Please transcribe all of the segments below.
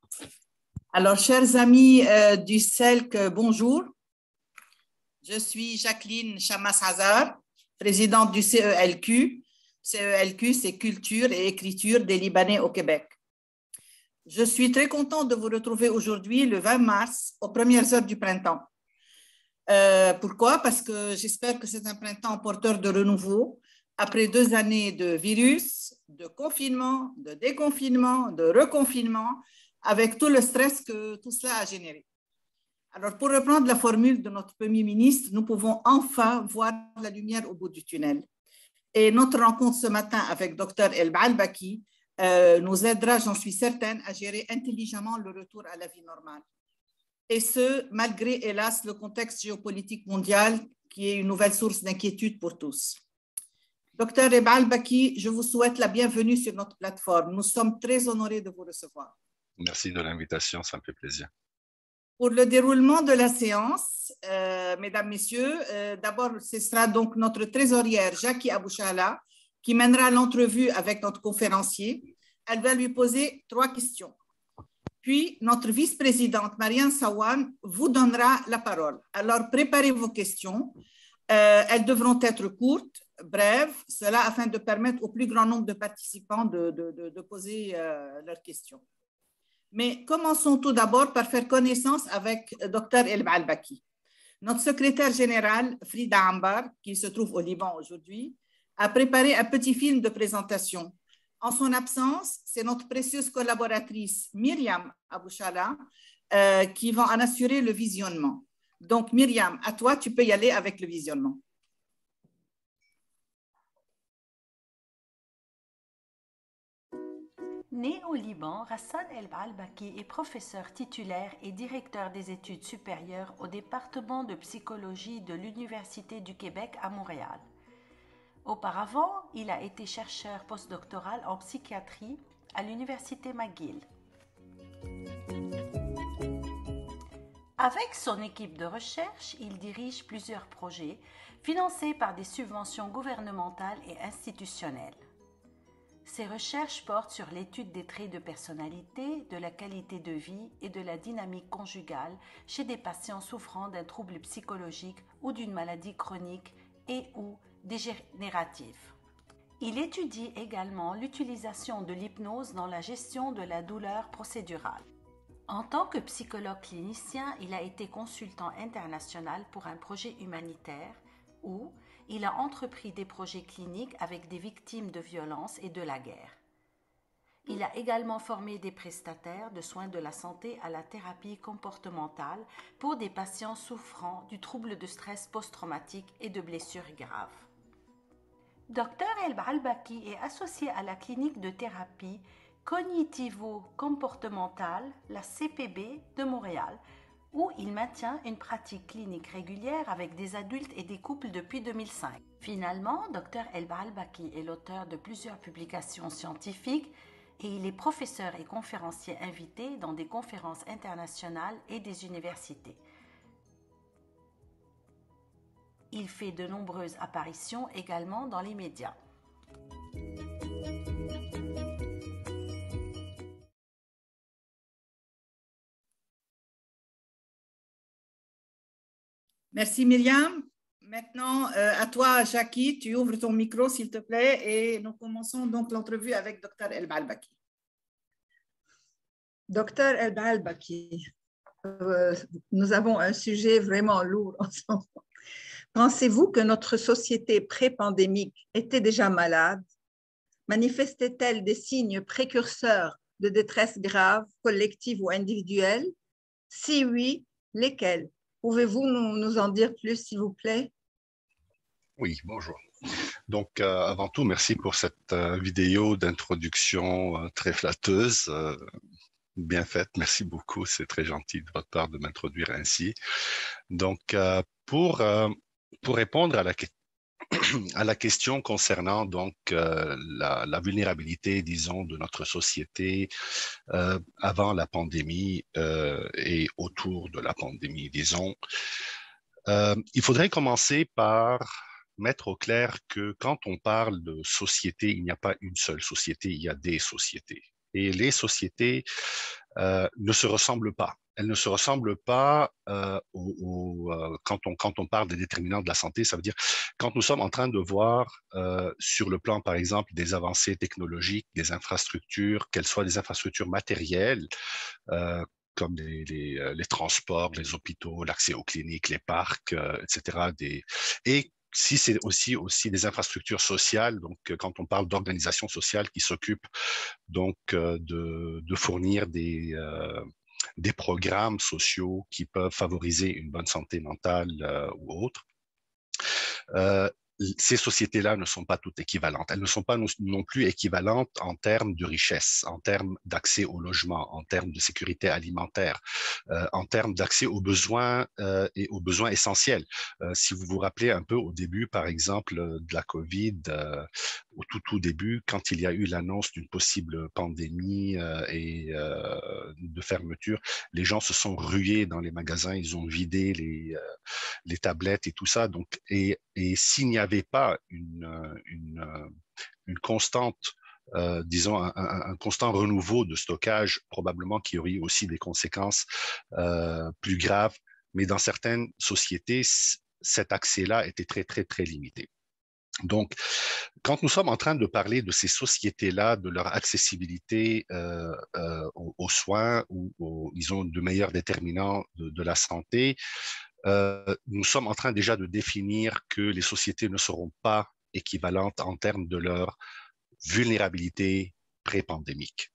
Alors, chers amis du CELC, bonjour. Je suis Jacqueline Chamas-Hazar, présidente du CELQ. CELQ, c'est Culture et Écriture des Libanais au Québec. Je suis très contente de vous retrouver aujourd'hui, le 20 mars, aux premières heures du printemps. Pourquoi? Parce que j'espère que c'est un printemps porteur de renouveau. Après 2 années de virus, de confinement, de déconfinement, de reconfinement, avec tout le stress que tout cela a généré. Alors, pour reprendre la formule de notre Premier ministre, nous pouvons enfin voir la lumière au bout du tunnel. Et notre rencontre ce matin avec Dr El Baalbaki nous aidera, j'en suis certaine, à gérer intelligemment le retour à la vie normale. Et ce, malgré, hélas, le contexte géopolitique mondial qui est une nouvelle source d'inquiétude pour tous. Dr El Baalbaki, je vous souhaite la bienvenue sur notre plateforme. Nous sommes très honorés de vous recevoir. Merci de l'invitation, ça me fait plaisir. Pour le déroulement de la séance, mesdames, messieurs, d'abord, ce sera donc notre trésorière, Jackie Abouchala, qui mènera l'entrevue avec notre conférencier. Elle va lui poser 3 questions. Puis, notre vice-présidente, Marianne Sawan, vous donnera la parole. Alors, préparez vos questions. Elles devront être courtes, brèves, cela afin de permettre au plus grand nombre de participants de poser leurs questions. Mais commençons tout d'abord par faire connaissance avec Dr El Baalbaki. Notre secrétaire général, Frida Ambar, qui se trouve au Liban aujourd'hui, a préparé un petit film de présentation. En son absence, c'est notre précieuse collaboratrice Myriam Abouchala qui va en assurer le visionnement. Donc Myriam, à toi, tu peux y aller avec le visionnement. Né au Liban, Rassan El Baalbaki est professeur titulaire et directeur des études supérieures au département de psychologie de l'Université du Québec à Montréal. Auparavant, il a été chercheur postdoctoral en psychiatrie à l'Université McGill. Avec son équipe de recherche, il dirige plusieurs projets financés par des subventions gouvernementales et institutionnelles. Ses recherches portent sur l'étude des traits de personnalité, de la qualité de vie et de la dynamique conjugale chez des patients souffrant d'un trouble psychologique ou d'une maladie chronique et ou dégénérative. Il étudie également l'utilisation de l'hypnose dans la gestion de la douleur procédurale. En tant que psychologue clinicien, il a été consultant international pour un projet humanitaire où il a entrepris des projets cliniques avec des victimes de violences et de la guerre. Il a également formé des prestataires de soins de la santé à la thérapie comportementale pour des patients souffrant du trouble de stress post-traumatique et de blessures graves. Dr El Baalbaki est associé à la clinique de thérapie cognitivo-comportementale, la CPB de Montréal, où il maintient une pratique clinique régulière avec des adultes et des couples depuis 2005. Finalement, Dr El Baalbaki est l'auteur de plusieurs publications scientifiques et il est professeur et conférencier invité dans des conférences internationales et des universités. Il fait de nombreuses apparitions également dans les médias. Merci Myriam. Maintenant, à toi, Jackie, tu ouvres ton micro, s'il te plaît, et nous commençons donc l'entrevue avec Dr El Baalbaki. Dr El Baalbaki, nous avons un sujet vraiment lourd en ce moment. Pensez-vous que notre société pré-pandémique était déjà malade? Manifestait-elle des signes précurseurs de détresse grave, collective ou individuelle? Si oui, lesquels? Pouvez-vous nous en dire plus, s'il vous plaît? Oui, bonjour. Donc, avant tout, merci pour cette vidéo d'introduction très flatteuse, bien faite. Merci beaucoup, c'est très gentil de votre part de m'introduire ainsi. Donc, pour répondre à la question concernant donc la vulnérabilité, disons, de notre société avant la pandémie et autour de la pandémie, disons, il faudrait commencer par mettre au clair que quand on parle de société, il n'y a pas une seule société, il y a des sociétés. Et les sociétés ne se ressemblent pas. Elles ne se ressemblent pas quand on parle des déterminants de la santé. Ça veut dire quand nous sommes en train de voir sur le plan, par exemple, des avancées technologiques, des infrastructures, qu'elles soient des infrastructures matérielles, comme les transports, les hôpitaux, l'accès aux cliniques, les parcs, etc. Et si c'est aussi des infrastructures sociales, donc quand on parle d'organisations sociales qui s'occupent donc de fournir des programmes sociaux qui peuvent favoriser une bonne santé mentale ou autre. Ces sociétés-là ne sont pas toutes équivalentes. Elles ne sont pas non plus équivalentes en termes de richesse, en termes d'accès au logement, en termes de sécurité alimentaire, en termes d'accès aux besoins et aux besoins essentiels. Si vous vous rappelez un peu au début, par exemple, de la COVID, au tout début, quand il y a eu l'annonce d'une possible pandémie et de fermeture, les gens se sont rués dans les magasins, ils ont vidé les tablettes et tout ça. Donc, et s'il n'y avait pas une constante, disons, un constant renouveau de stockage, probablement qu'il y aurait aussi des conséquences plus graves. Mais dans certaines sociétés, cet accès-là était très, très, très limité. Donc, quand nous sommes en train de parler de ces sociétés-là, de leur accessibilité aux soins ou ils ont de meilleurs déterminants de la santé, nous sommes en train déjà de définir que les sociétés ne seront pas équivalentes en termes de leur vulnérabilité pré-pandémique.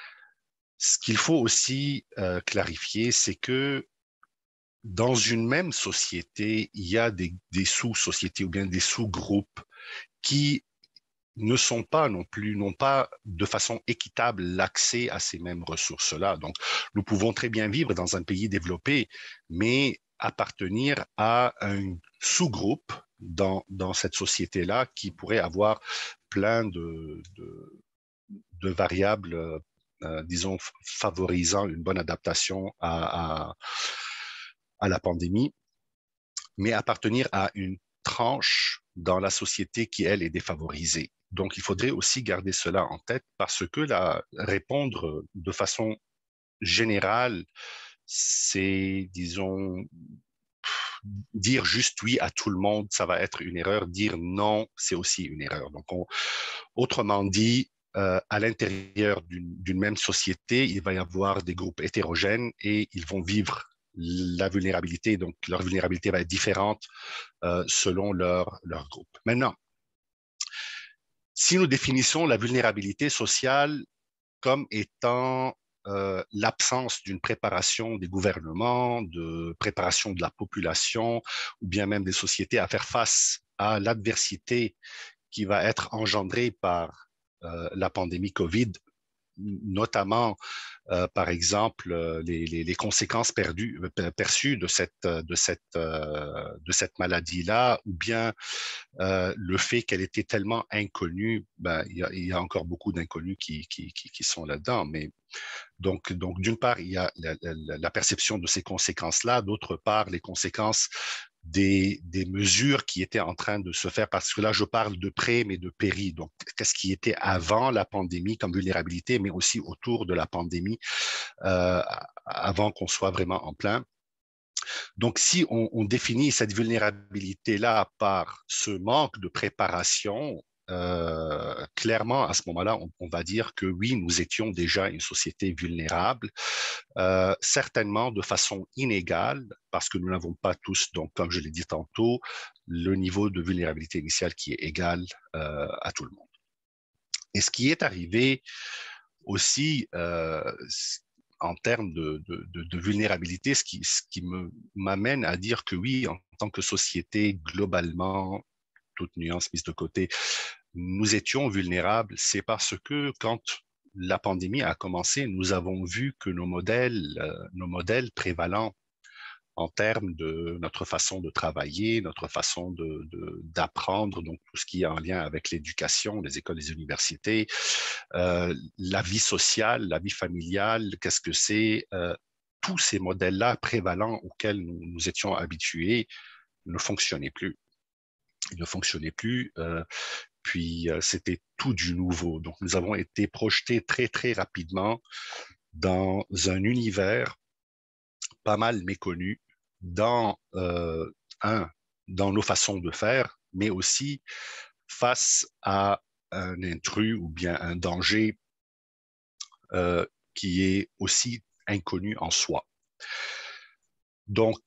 Ce qu'il faut aussi clarifier, c'est que dans une même société, il y a des sous-sociétés ou bien des sous-groupes qui n'ont pas de façon équitable l'accès à ces mêmes ressources-là. Donc, nous pouvons très bien vivre dans un pays développé, mais appartenir à un sous-groupe dans cette société-là qui pourrait avoir plein de variables, disons, favorisant une bonne adaptation à la pandémie, mais appartenir à une tranche dans la société qui, elle, est défavorisée. Donc, il faudrait aussi garder cela en tête parce que répondre de façon générale, c'est, disons, dire juste oui à tout le monde, ça va être une erreur. Dire non, c'est aussi une erreur. Donc, autrement dit, à l'intérieur d'une même société, il va y avoir des groupes hétérogènes et ils vont vivre la vulnérabilité. Donc, leur vulnérabilité va être différente selon leur groupe. Maintenant, si nous définissons la vulnérabilité sociale comme étant l'absence d'une préparation des gouvernements, de préparation de la population ou bien même des sociétés à faire face à l'adversité qui va être engendrée par la pandémie COVID, notamment par exemple les conséquences perçues de cette maladie-là, ou bien le fait qu'elle était tellement inconnue. Il y a encore beaucoup d'inconnus qui sont là-dedans, mais donc d'une part, il y a la perception de ces conséquences-là, d'autre part, les conséquences des mesures qui étaient en train de se faire, parce que là, je parle de pré, mais de péri. Donc, qu'est-ce qui était avant la pandémie comme vulnérabilité, mais aussi autour de la pandémie, avant qu'on soit vraiment en plein. Donc, si on définit cette vulnérabilité-là par ce manque de préparation, clairement, à ce moment-là, on va dire que oui, nous étions déjà une société vulnérable, certainement de façon inégale, parce que nous n'avons pas tous, donc comme je l'ai dit tantôt, le niveau de vulnérabilité initiale qui est égal à tout le monde. Et ce qui est arrivé aussi en termes de vulnérabilité, ce qui m'amène à dire que oui, en tant que société, globalement, toute nuance mise de côté, nous étions vulnérables, c'est parce que quand la pandémie a commencé, nous avons vu que nos modèles prévalents en termes de notre façon de travailler, notre façon d'apprendre, donc tout ce qui est en lien avec l'éducation, les écoles, les universités, la vie sociale, la vie familiale, qu'est-ce que c'est, tous ces modèles-là prévalents auxquels nous étions habitués ne fonctionnaient plus. Ils ne fonctionnaient plus, puis c'était tout du nouveau. Donc nous avons été projetés très, très rapidement dans un univers pas mal méconnu dans, dans nos façons de faire, mais aussi face à un intrus ou bien un danger qui est aussi inconnu en soi. Donc,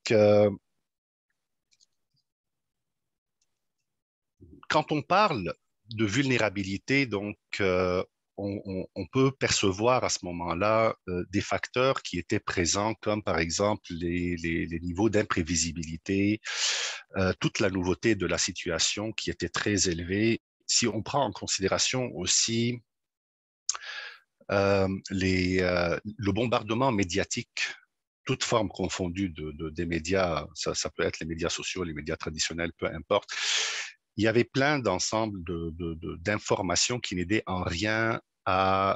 quand on parle de vulnérabilité, donc, on peut percevoir à ce moment-là des facteurs qui étaient présents, comme par exemple les niveaux d'imprévisibilité, toute la nouveauté de la situation qui était très élevée. Si on prend en considération aussi le bombardement médiatique, toute forme confondue des médias, ça peut être les médias sociaux, les médias traditionnels, peu importe. Il y avait plein d'ensembles d'informations qui n'aidaient en rien à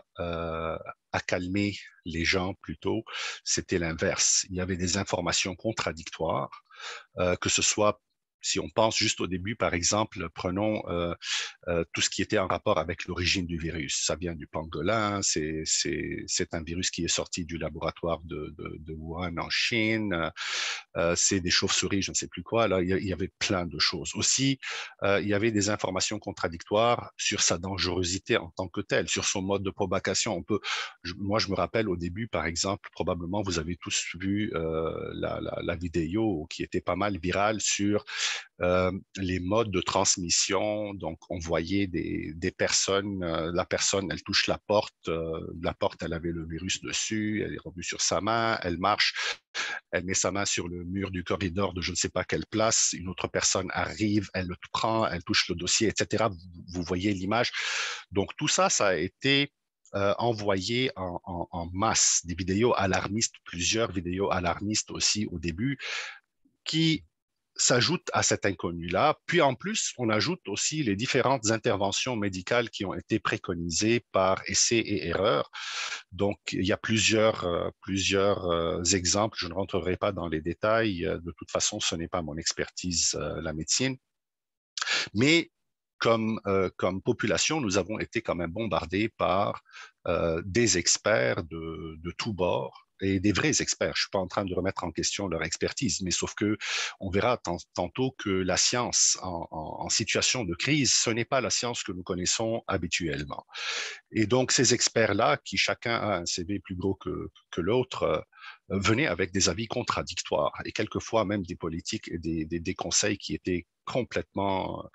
calmer les gens plutôt. C'était l'inverse. Il y avait des informations contradictoires, que ce soit, si on pense juste au début, par exemple, prenons tout ce qui était en rapport avec l'origine du virus. Ça vient du pangolin, c'est un virus qui est sorti du laboratoire de Wuhan en Chine, c'est des chauves-souris, je ne sais plus quoi. Là, il y avait plein de choses. Aussi, il y avait des informations contradictoires sur sa dangerosité en tant que telle, sur son mode de propagation. Moi, je me rappelle au début, par exemple, probablement vous avez tous vu la vidéo qui était pas mal virale sur les modes de transmission. Donc, on voyait des personnes, la personne, elle touche la porte, elle avait le virus dessus, elle est revenue sur sa main, elle marche, elle met sa main sur le mur du corridor de je ne sais pas quelle place, une autre personne arrive, elle le prend, elle touche le dossier, etc. Vous voyez l'image. Donc, tout ça, ça a été envoyé en masse, des vidéos alarmistes, plusieurs vidéos alarmistes aussi au début, qui s'ajoute à cet inconnu-là. Puis en plus, on ajoute aussi les différentes interventions médicales qui ont été préconisées par essai et erreur. Donc, il y a plusieurs exemples. Je ne rentrerai pas dans les détails. De toute façon, ce n'est pas mon expertise, la médecine. Mais comme population, nous avons été quand même bombardés par des experts de tous bords et des vrais experts. Je ne suis pas en train de remettre en question leur expertise, mais sauf que on verra tantôt que la science en situation de crise, ce n'est pas la science que nous connaissons habituellement. Et donc, ces experts-là, qui chacun a un CV plus gros que l'autre, venaient avec des avis contradictoires et quelquefois même des politiques et des conseils qui étaient complètement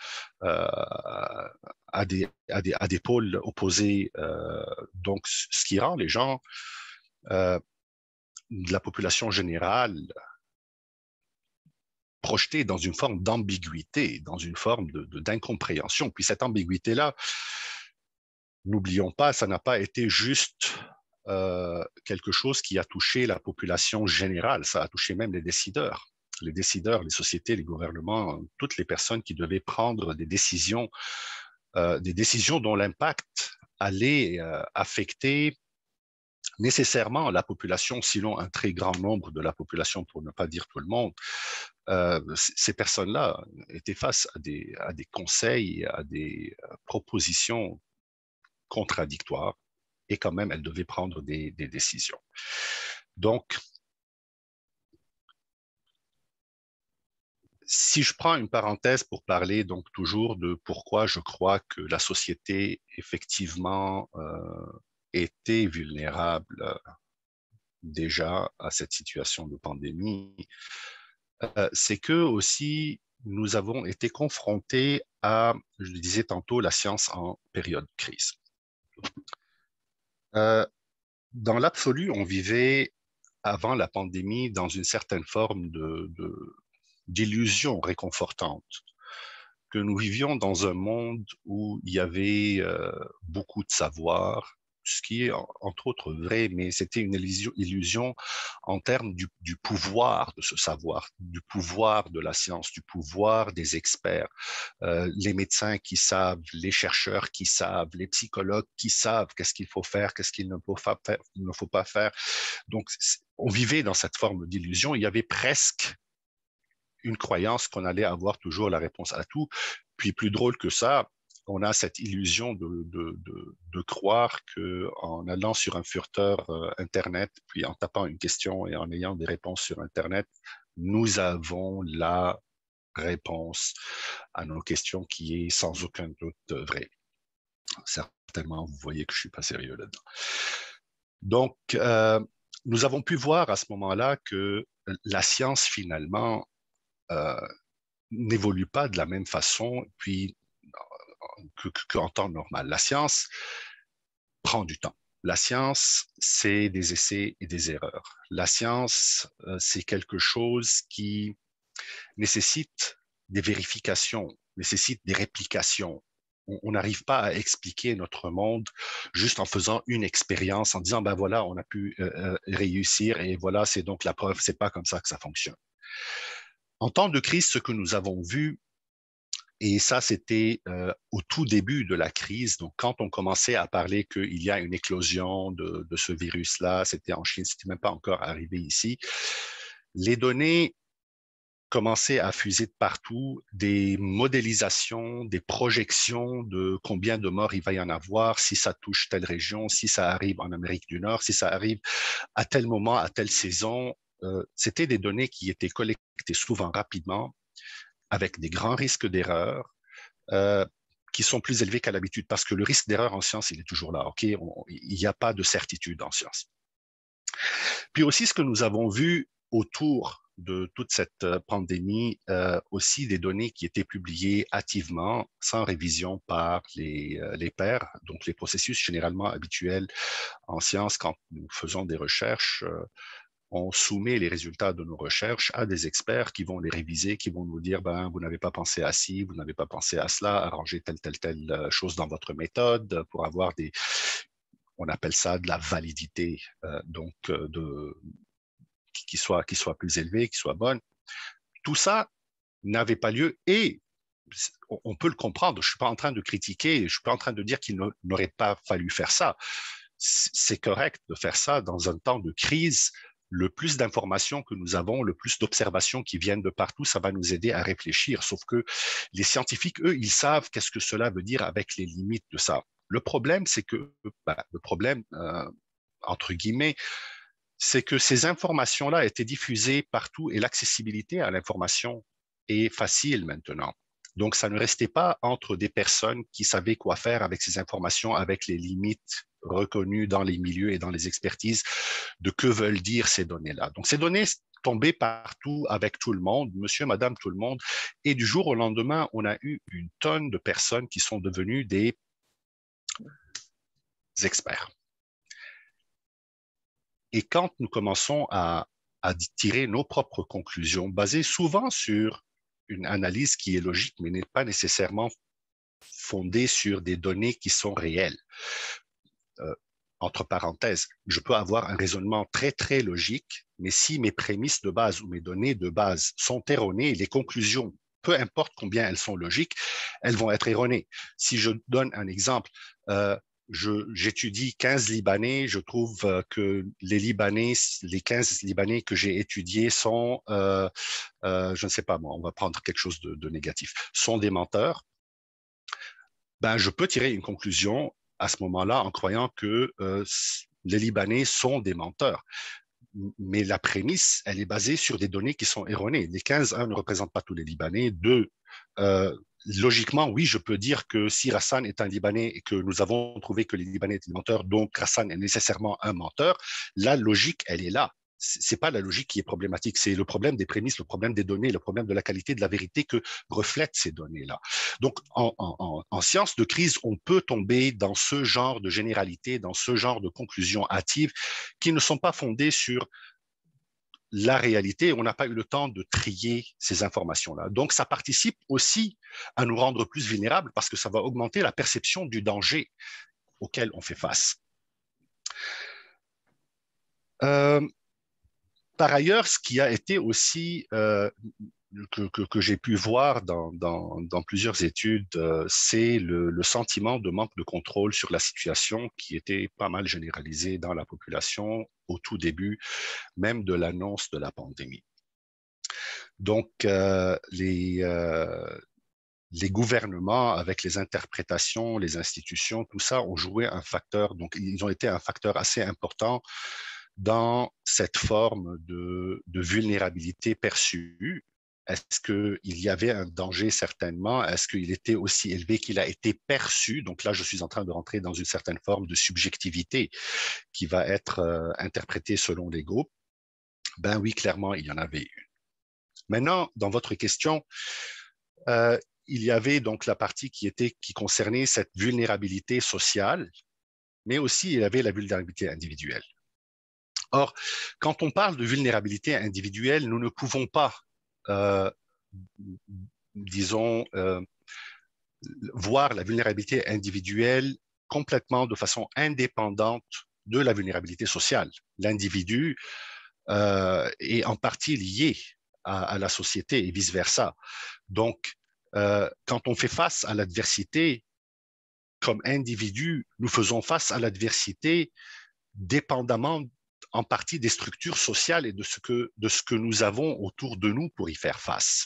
à des pôles opposés. Donc, ce qui rend les gens de la population générale projetés dans une forme d'ambiguïté, dans une forme d'incompréhension. Puis cette ambiguïté-là, n'oublions pas, ça n'a pas été juste quelque chose qui a touché la population générale, ça a touché même les décideurs, les sociétés, les gouvernements, toutes les personnes qui devaient prendre des décisions dont l'impact allait affecter nécessairement la population, sinon un très grand nombre de la population, pour ne pas dire tout le monde. Ces personnes-là étaient face à des conseils, à des propositions contradictoires, et quand même, elles devaient prendre des décisions. Donc, si je prends une parenthèse pour parler donc toujours de pourquoi je crois que la société effectivement était vulnérable déjà à cette situation de pandémie, c'est que aussi nous avons été confrontés à, je le disais tantôt, la science en période de crise. Dans l'absolu, on vivait avant la pandémie dans une certaine forme d'illusion réconfortante, que nous vivions dans un monde où il y avait beaucoup de savoir, ce qui est entre autres vrai, mais c'était une illusion en termes du pouvoir de ce savoir, du pouvoir de la science, du pouvoir des experts, les médecins qui savent, les chercheurs qui savent, les psychologues qui savent qu'est-ce qu'il faut faire, qu'est-ce qu'il ne faut pas faire. Donc, on vivait dans cette forme d'illusion. Il y avait presque une croyance qu'on allait avoir toujours la réponse à tout. Puis plus drôle que ça, on a cette illusion de croire qu'en allant sur un furteur Internet, puis en tapant une question et en ayant des réponses sur Internet, nous avons la réponse à nos questions qui est sans aucun doute vraie. Certainement, vous voyez que je ne suis pas sérieux là-dedans. Donc, nous avons pu voir à ce moment-là que la science, finalement, n'évolue pas de la même façon puis qu'en temps normal. La science prend du temps. La science, c'est des essais et des erreurs. La science, c'est quelque chose qui nécessite des vérifications, nécessite des réplications. On n'arrive pas à expliquer notre monde juste en faisant une expérience, en disant, ben voilà, on a pu réussir et voilà, c'est donc la preuve, c'est pas comme ça que ça fonctionne. En temps de crise, ce que nous avons vu, et ça, c'était au tout début de la crise, donc quand on commençait à parler qu'il y a une éclosion de ce virus-là, c'était en Chine, c'était même pas encore arrivé ici, les données commençaient à fuser de partout, des modélisations, des projections de combien de morts il va y en avoir, si ça touche telle région, si ça arrive en Amérique du Nord, si ça arrive à tel moment, à telle saison. C'était des données qui étaient collectées souvent rapidement, avec des grands risques d'erreur, qui sont plus élevés qu'à l'habitude, parce que le risque d'erreur en science, il est toujours là. Ok, il n'y a pas de certitude en science. Puis aussi, ce que nous avons vu autour de toute cette pandémie, aussi des données qui étaient publiées hâtivement, sans révision par les pairs, donc les processus généralement habituels en sciences quand nous faisons des recherches. On soumet les résultats de nos recherches à des experts qui vont les réviser, qui vont nous dire, ben, vous n'avez pas pensé à ci, vous n'avez pas pensé à cela, arranger telle chose dans votre méthode pour avoir on appelle ça de la validité, qui soit plus élevée, qui soit bonne. Tout ça n'avait pas lieu et on peut le comprendre. Je ne suis pas en train de critiquer, je ne suis pas en train de dire qu'il n'aurait pas fallu faire ça. C'est correct de faire ça dans un temps de crise. Le plus d'informations que nous avons, le plus d'observations qui viennent de partout, ça va nous aider à réfléchir. Sauf que les scientifiques, eux, ils savent qu'est-ce que cela veut dire avec les limites de ça. Le problème, c'est que, entre guillemets, c'est que ces informations-là étaient diffusées partout et l'accessibilité à l'information est facile maintenant. Donc, ça ne restait pas entre des personnes qui savaient quoi faire avec ces informations, avec les limites reconnues dans les milieux et dans les expertises de que veulent dire ces données-là. Donc, ces données tombaient partout avec tout le monde, monsieur, madame, tout le monde. Et du jour au lendemain, on a eu une tonne de personnes qui sont devenues des experts. Et quand nous commençons à tirer nos propres conclusions, basées souvent sur une analyse qui est logique, mais n'est pas nécessairement fondée sur des données qui sont réelles. Entre parenthèses, je peux avoir un raisonnement très, très logique, mais si mes prémices de base ou mes données de base sont erronées, les conclusions, peu importe combien elles sont logiques, elles vont être erronées. Si je donne un exemple, j'étudie 15 Libanais, je trouve que les 15 Libanais que j'ai étudiés sont, je ne sais pas moi, on va prendre quelque chose de négatif, sont des menteurs. Ben, je peux tirer une conclusion à ce moment-là en croyant que les Libanais sont des menteurs. Mais la prémisse, elle est basée sur des données qui sont erronées. Les 15, ne représentent pas tous les Libanais. 2, logiquement, oui, je peux dire que si Hassan est un Libanais et que nous avons trouvé que les Libanais étaient des menteurs, donc Hassan est nécessairement un menteur, la logique, elle est là. C'est pas la logique qui est problématique, c'est le problème des prémices, le problème des données, le problème de la qualité de la vérité que reflètent ces données-là. Donc, en sciences de crise, on peut tomber dans ce genre de généralité, dans ce genre de conclusions hâtives qui ne sont pas fondées sur la réalité. On n'a pas eu le temps de trier ces informations-là. Donc, ça participe aussi à nous rendre plus vulnérables parce que ça va augmenter la perception du danger auquel on fait face. Par ailleurs, ce qui a été aussi que j'ai pu voir dans plusieurs études, c'est le sentiment de manque de contrôle sur la situation qui était pas mal généralisé dans la population au tout début, même de l'annonce de la pandémie. Donc, les gouvernements, avec les interprétations, les institutions, tout ça ont joué un facteur, donc ils ont été un facteur assez important dans cette forme de vulnérabilité perçue. Est-ce qu'il y avait un danger? Certainement. Est-ce qu'il était aussi élevé qu'il a été perçu? Donc là, je suis en train de rentrer dans une certaine forme de subjectivité qui va être interprétée selon les groupes. Ben oui, clairement, il y en avait une. Maintenant, dans votre question, il y avait donc la partie qui concernait cette vulnérabilité sociale, mais aussi il y avait la vulnérabilité individuelle. Or, quand on parle de vulnérabilité individuelle, nous ne pouvons pas, disons, voir la vulnérabilité individuelle complètement de façon indépendante de la vulnérabilité sociale. L'individu est en partie lié à la société et vice-versa. Donc, quand on fait face à l'adversité, comme individu, nous faisons face à l'adversité dépendamment en partie des structures sociales et de ce que nous avons autour de nous pour y faire face.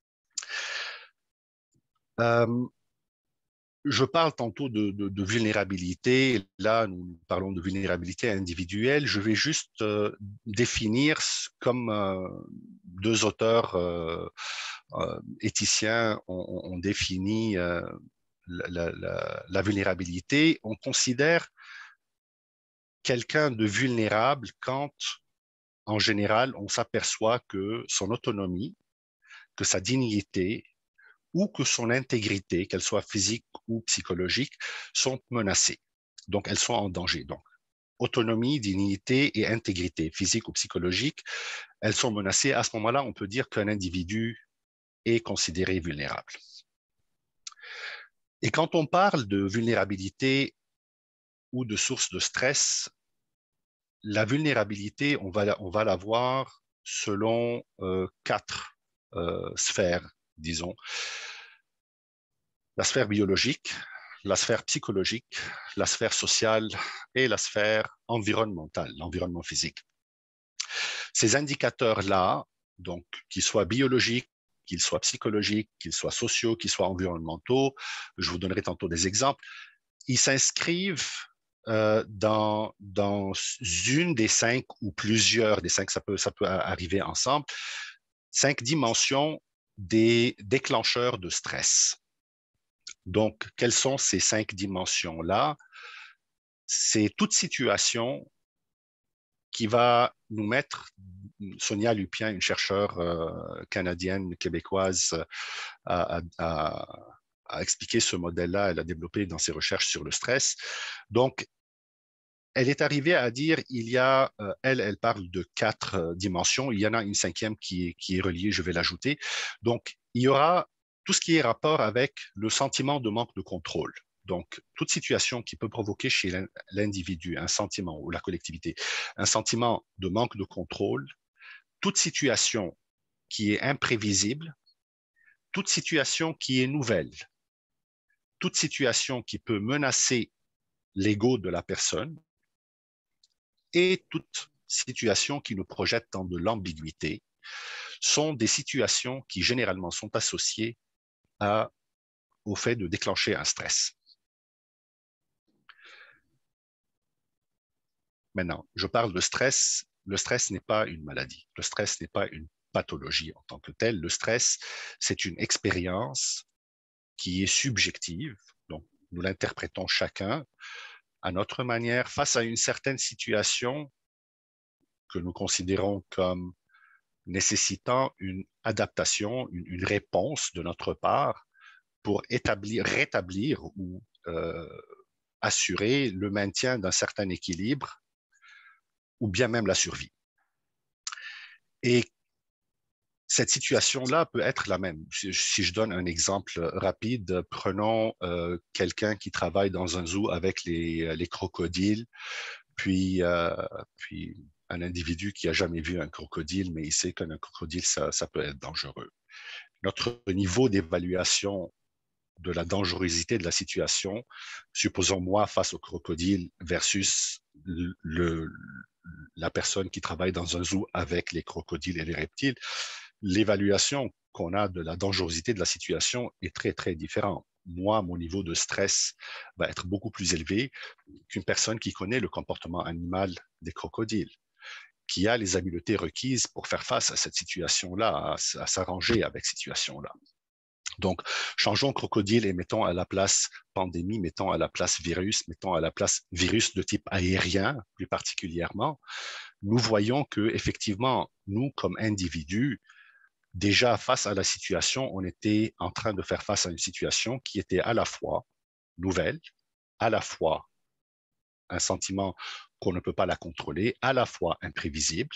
Je parle tantôt de vulnérabilité. Là, nous parlons de vulnérabilité individuelle. Je vais juste définir comme deux auteurs éthiciens ont défini la vulnérabilité. On considère quelqu'un de vulnérable quand, en général, on s'aperçoit que son autonomie, que sa dignité ou que son intégrité, qu'elle soit physique ou psychologique, sont menacées. Donc, elles sont en danger. Donc, autonomie, dignité et intégrité, physique ou psychologique, elles sont menacées. À ce moment-là, on peut dire qu'un individu est considéré vulnérable. Et quand on parle de vulnérabilité ou de source de stress, la vulnérabilité, on va la voir selon quatre sphères, disons. La sphère biologique, la sphère psychologique, la sphère sociale et la sphère environnementale, l'environnement physique. Ces indicateurs-là, donc qu'ils soient biologiques, qu'ils soient psychologiques, qu'ils soient sociaux, qu'ils soient environnementaux, je vous donnerai tantôt des exemples, ils s'inscrivent dans une des cinq ou plusieurs des cinq, ça peut arriver ensemble, 5 dimensions des déclencheurs de stress. Donc, quelles sont ces 5 dimensions-là? C'est toute situation qui va nous mettre, Sonia Lupien, une chercheure canadienne, québécoise, a expliqué ce modèle-là, elle a développé dans ses recherches sur le stress. Donc, elle est arrivée à dire, elle parle de 4 dimensions, il y en a une 5e qui est reliée, je vais l'ajouter. Donc, il y aura tout ce qui est rapport avec le sentiment de manque de contrôle. Donc, toute situation qui peut provoquer chez l'individu un sentiment, ou la collectivité, un sentiment de manque de contrôle, toute situation qui est imprévisible, toute situation qui est nouvelle, toute situation qui peut menacer l'ego de la personne et toute situation qui nous projette dans de l'ambiguïté sont des situations qui généralement sont associées au fait de déclencher un stress. Maintenant, je parle de stress. Le stress n'est pas une maladie. Le stress n'est pas une pathologie en tant que telle. Le stress, c'est une expérience qui est subjective. Donc, nous l'interprétons chacun à notre manière face à une certaine situation que nous considérons comme nécessitant une adaptation, une réponse de notre part pour rétablir ou assurer le maintien d'un certain équilibre ou bien même la survie. Et cette situation-là peut être la même. Si je donne un exemple rapide, prenons quelqu'un qui travaille dans un zoo avec les crocodiles, puis un individu qui n'a jamais vu un crocodile, mais il sait qu'un crocodile, ça peut être dangereux. Notre niveau d'évaluation de la dangerosité de la situation, supposons moi face au crocodile versus la personne qui travaille dans un zoo avec les crocodiles et les reptiles, l'évaluation qu'on a de la dangerosité de la situation est très, très différent. Moi, mon niveau de stress va être beaucoup plus élevé qu'une personne qui connaît le comportement animal des crocodiles, qui a les habiletés requises pour faire face à cette situation-là, à s'arranger avec cette situation-là. Donc, changeons crocodile et mettons à la place pandémie, mettons à la place virus, mettons à la place virus de type aérien, plus particulièrement. Nous voyons que, effectivement, nous, comme individus, déjà face à la situation, on était en train de faire face à une situation qui était à la fois nouvelle, à la fois un sentiment qu'on ne peut pas la contrôler, à la fois imprévisible,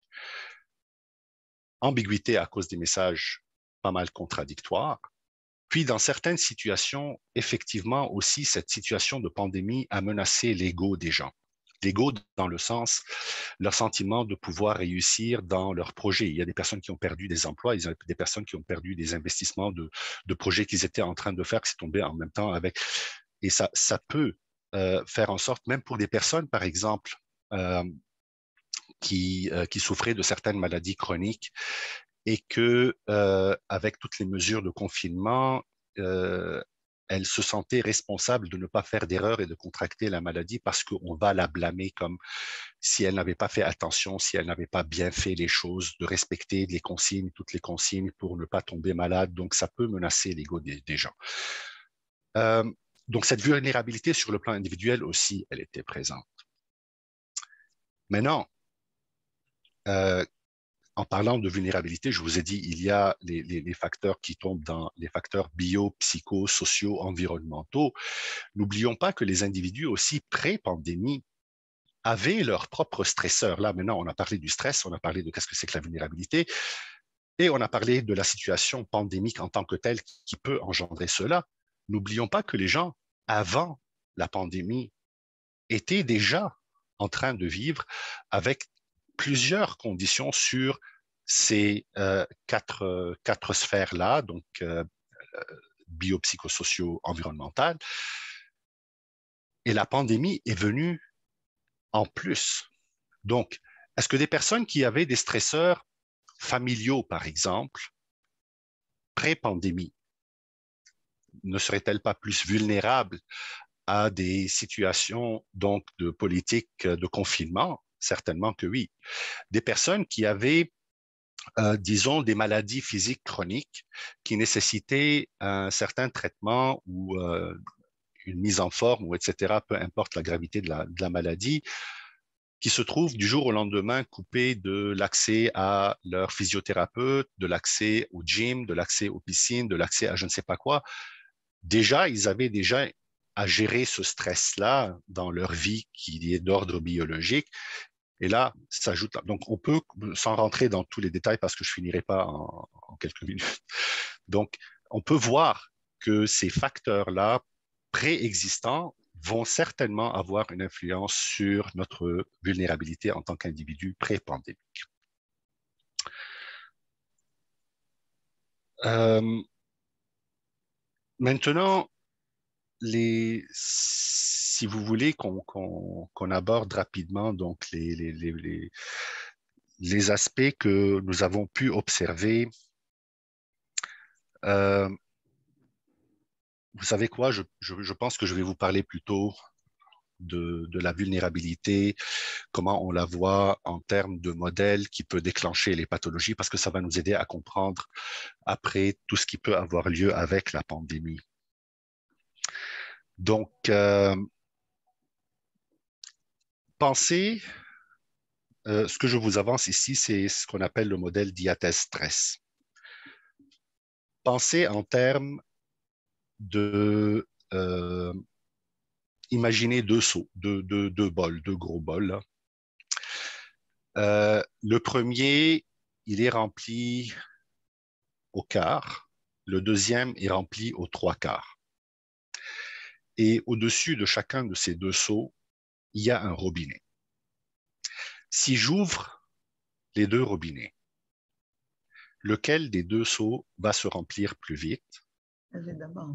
ambiguïté à cause des messages pas mal contradictoires. Puis, dans certaines situations, effectivement, aussi, cette situation de pandémie a menacé l'ego des gens. L'ego dans le sens, leur sentiment de pouvoir réussir dans leurs projets. Il y a des personnes qui ont perdu des emplois, il y a des personnes qui ont perdu des investissements de projets qu'ils étaient en train de faire, qui s'est tombé en même temps avec. Et ça peut faire en sorte, même pour des personnes, par exemple, qui souffraient de certaines maladies chroniques, et que avec toutes les mesures de confinement, elle se sentait responsable de ne pas faire d'erreur et de contracter la maladie parce qu'on va la blâmer comme si elle n'avait pas fait attention, si elle n'avait pas bien fait les choses, de respecter les consignes, toutes les consignes pour ne pas tomber malade. Donc, ça peut menacer l'ego des gens. Donc, cette vulnérabilité sur le plan individuel aussi, elle était présente. Maintenant, en parlant de vulnérabilité, je vous ai dit, il y a les facteurs qui tombent dans les facteurs bio, psycho, sociaux, environnementaux. N'oublions pas que les individus aussi pré-pandémie avaient leurs propres stresseurs. Là, maintenant, on a parlé du stress, on a parlé de qu'est-ce que c'est que la vulnérabilité, et on a parlé de la situation pandémique en tant que telle qui peut engendrer cela. N'oublions pas que les gens, avant la pandémie, étaient déjà en train de vivre avec plusieurs conditions sur ces quatre sphères-là, donc biopsychosociaux, environnementales. Et la pandémie est venue en plus. Donc, est-ce que des personnes qui avaient des stresseurs familiaux, par exemple, pré-pandémie, ne seraient-elles pas plus vulnérables à des situations donc de politique de confinement? Certainement que oui. Des personnes qui avaient, disons, des maladies physiques chroniques qui nécessitaient un certain traitement ou une mise en forme, ou etc., peu importe la gravité de la maladie, qui se trouvent du jour au lendemain coupés de l'accès à leur physiothérapeute, de l'accès au gym, de l'accès aux piscines, de l'accès à je ne sais pas quoi. Déjà, ils avaient déjà à gérer ce stress-là dans leur vie qui est d'ordre biologique. Et là, s'ajoute. Donc, on peut, sans rentrer dans tous les détails parce que je finirai pas en quelques minutes. Donc, on peut voir que ces facteurs-là préexistants vont certainement avoir une influence sur notre vulnérabilité en tant qu'individu pré-pandémique. Maintenant, si vous voulez qu'on aborde rapidement donc les aspects que nous avons pu observer, vous savez quoi, je pense que je vais vous parler plutôt de la vulnérabilité, comment on la voit en termes de modèle qui peut déclencher les pathologies, parce que ça va nous aider à comprendre après tout ce qui peut avoir lieu avec la pandémie. Donc, pensez, ce que je vous avance ici, c'est ce qu'on appelle le modèle diathèse-stress. Pensez en termes de imaginez deux seaux, deux bols, deux gros bols. Le premier, il est rempli au quart. Le deuxième est rempli aux trois quarts. Et au-dessus de chacun de ces deux seaux, il y a un robinet. Si j'ouvre les deux robinets, lequel des deux seaux va se remplir plus vite? Évidemment.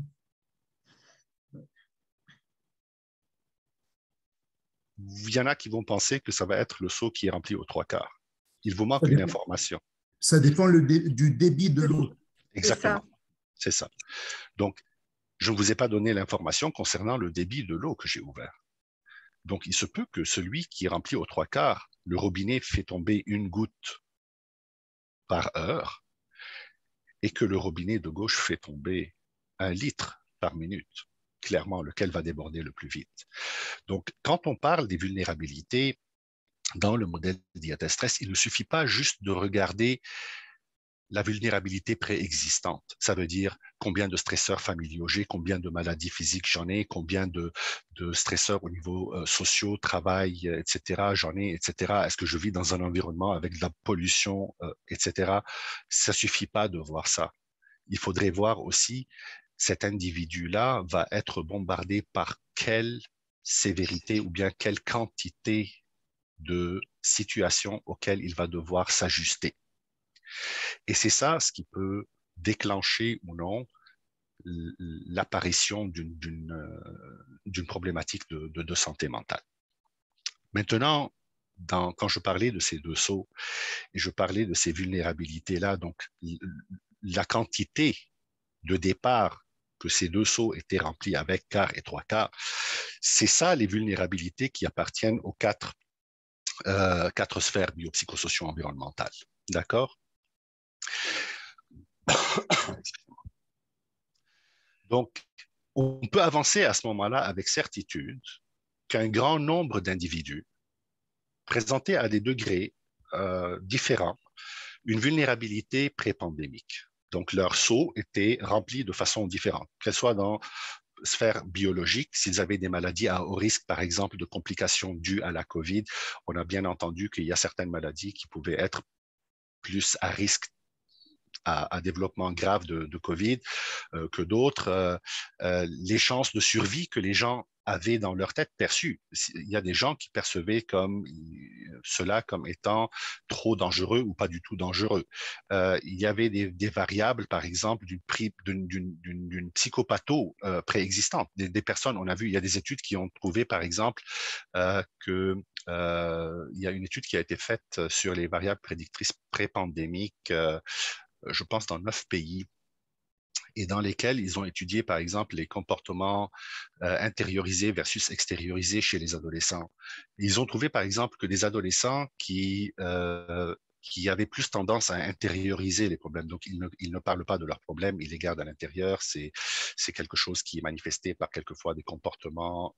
Il y en a qui vont penser que ça va être le seau qui est rempli aux trois quarts. Il vous manque une information. Ça dépend du débit de l'eau. Exactement, c'est ça. Donc, je ne vous ai pas donné l'information concernant le débit de l'eau que j'ai ouvert. Donc, il se peut que celui qui remplit aux 3/4, le robinet fait tomber une goutte par heure et que le robinet de gauche fait tomber 1 litre par minute, clairement, lequel va déborder le plus vite. Donc, quand on parle des vulnérabilités dans le modèle diabète-stress, il ne suffit pas juste de regarder la vulnérabilité préexistante. Ça veut dire combien de stresseurs familiaux j'ai, combien de maladies physiques j'en ai, combien de stresseurs au niveau sociaux, travail, etc. j'en ai, etc. Est-ce que je vis dans un environnement avec de la pollution, etc. Ça suffit pas de voir ça. Il faudrait voir aussi cet individu-là va être bombardé par quelle sévérité ou bien quelle quantité de situations auxquelles il va devoir s'ajuster. Et c'est ça ce qui peut déclencher ou non l'apparition d'une problématique de santé mentale. Maintenant, quand je parlais de ces deux sauts et je parlais de ces vulnérabilités-là, donc la quantité de départ que ces deux sauts étaient remplis avec quart et 3/4, c'est ça les vulnérabilités qui appartiennent aux quatre sphères biopsychosocio-environnementales. D'accord? Donc, on peut avancer à ce moment-là avec certitude qu'un grand nombre d'individus présentaient à des degrés différents une vulnérabilité pré-pandémique. Donc, leur saut était rempli de façon différente, qu'elle soit dans sphère biologique, s'ils avaient des maladies à haut risque, par exemple, de complications dues à la COVID. On a bien entendu qu'il y a certaines maladies qui pouvaient être plus à risque à développement grave de COVID que d'autres. Les chances de survie que les gens avaient dans leur tête perçues. Il y a des gens qui percevaient cela comme étant trop dangereux ou pas du tout dangereux. Il y avait des variables, par exemple, d'une psychopatho préexistante. Des personnes, on a vu, il y a des études qui ont trouvé, par exemple, il y a une étude qui a été faite sur les variables prédictrices pré-pandémiques, je pense, dans 9 pays, et dans lesquels ils ont étudié, par exemple, les comportements intériorisés versus extériorisés chez les adolescents. Ils ont trouvé, par exemple, que des adolescents qui avaient plus tendance à intérioriser les problèmes. Donc, ils ne parlent pas de leurs problèmes, ils les gardent à l'intérieur. C'est quelque chose qui est manifesté par quelquefois des comportements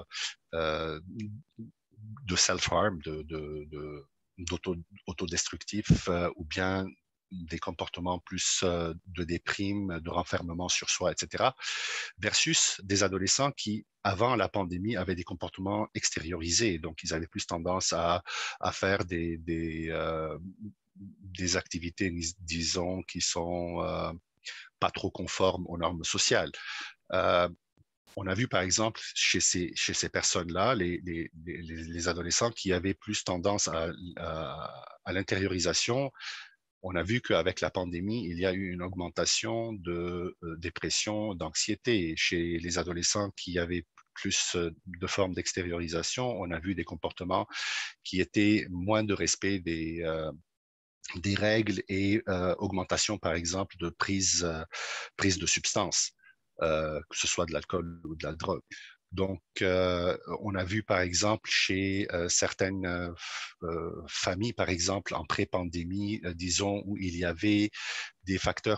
de self-harm, d'autodestructifs, ou bien des comportements plus de déprime, de renfermement sur soi, etc., versus des adolescents qui, avant la pandémie, avaient des comportements extériorisés. Donc, ils avaient plus tendance à faire des activités, disons, qui sont pas trop conformes aux normes sociales. On a vu, par exemple, chez ces personnes-là, les adolescents qui avaient plus tendance à l'intériorisation. On a vu qu'avec la pandémie, il y a eu une augmentation de dépression, d'anxiété. Chez les adolescents qui avaient plus de formes d'extériorisation, on a vu des comportements qui étaient moins de respect des règles et augmentation, par exemple, de prise de substances, que ce soit de l'alcool ou de la drogue. Donc, on a vu, par exemple, chez certaines familles, par exemple, en pré-pandémie, disons, où il y avait des facteurs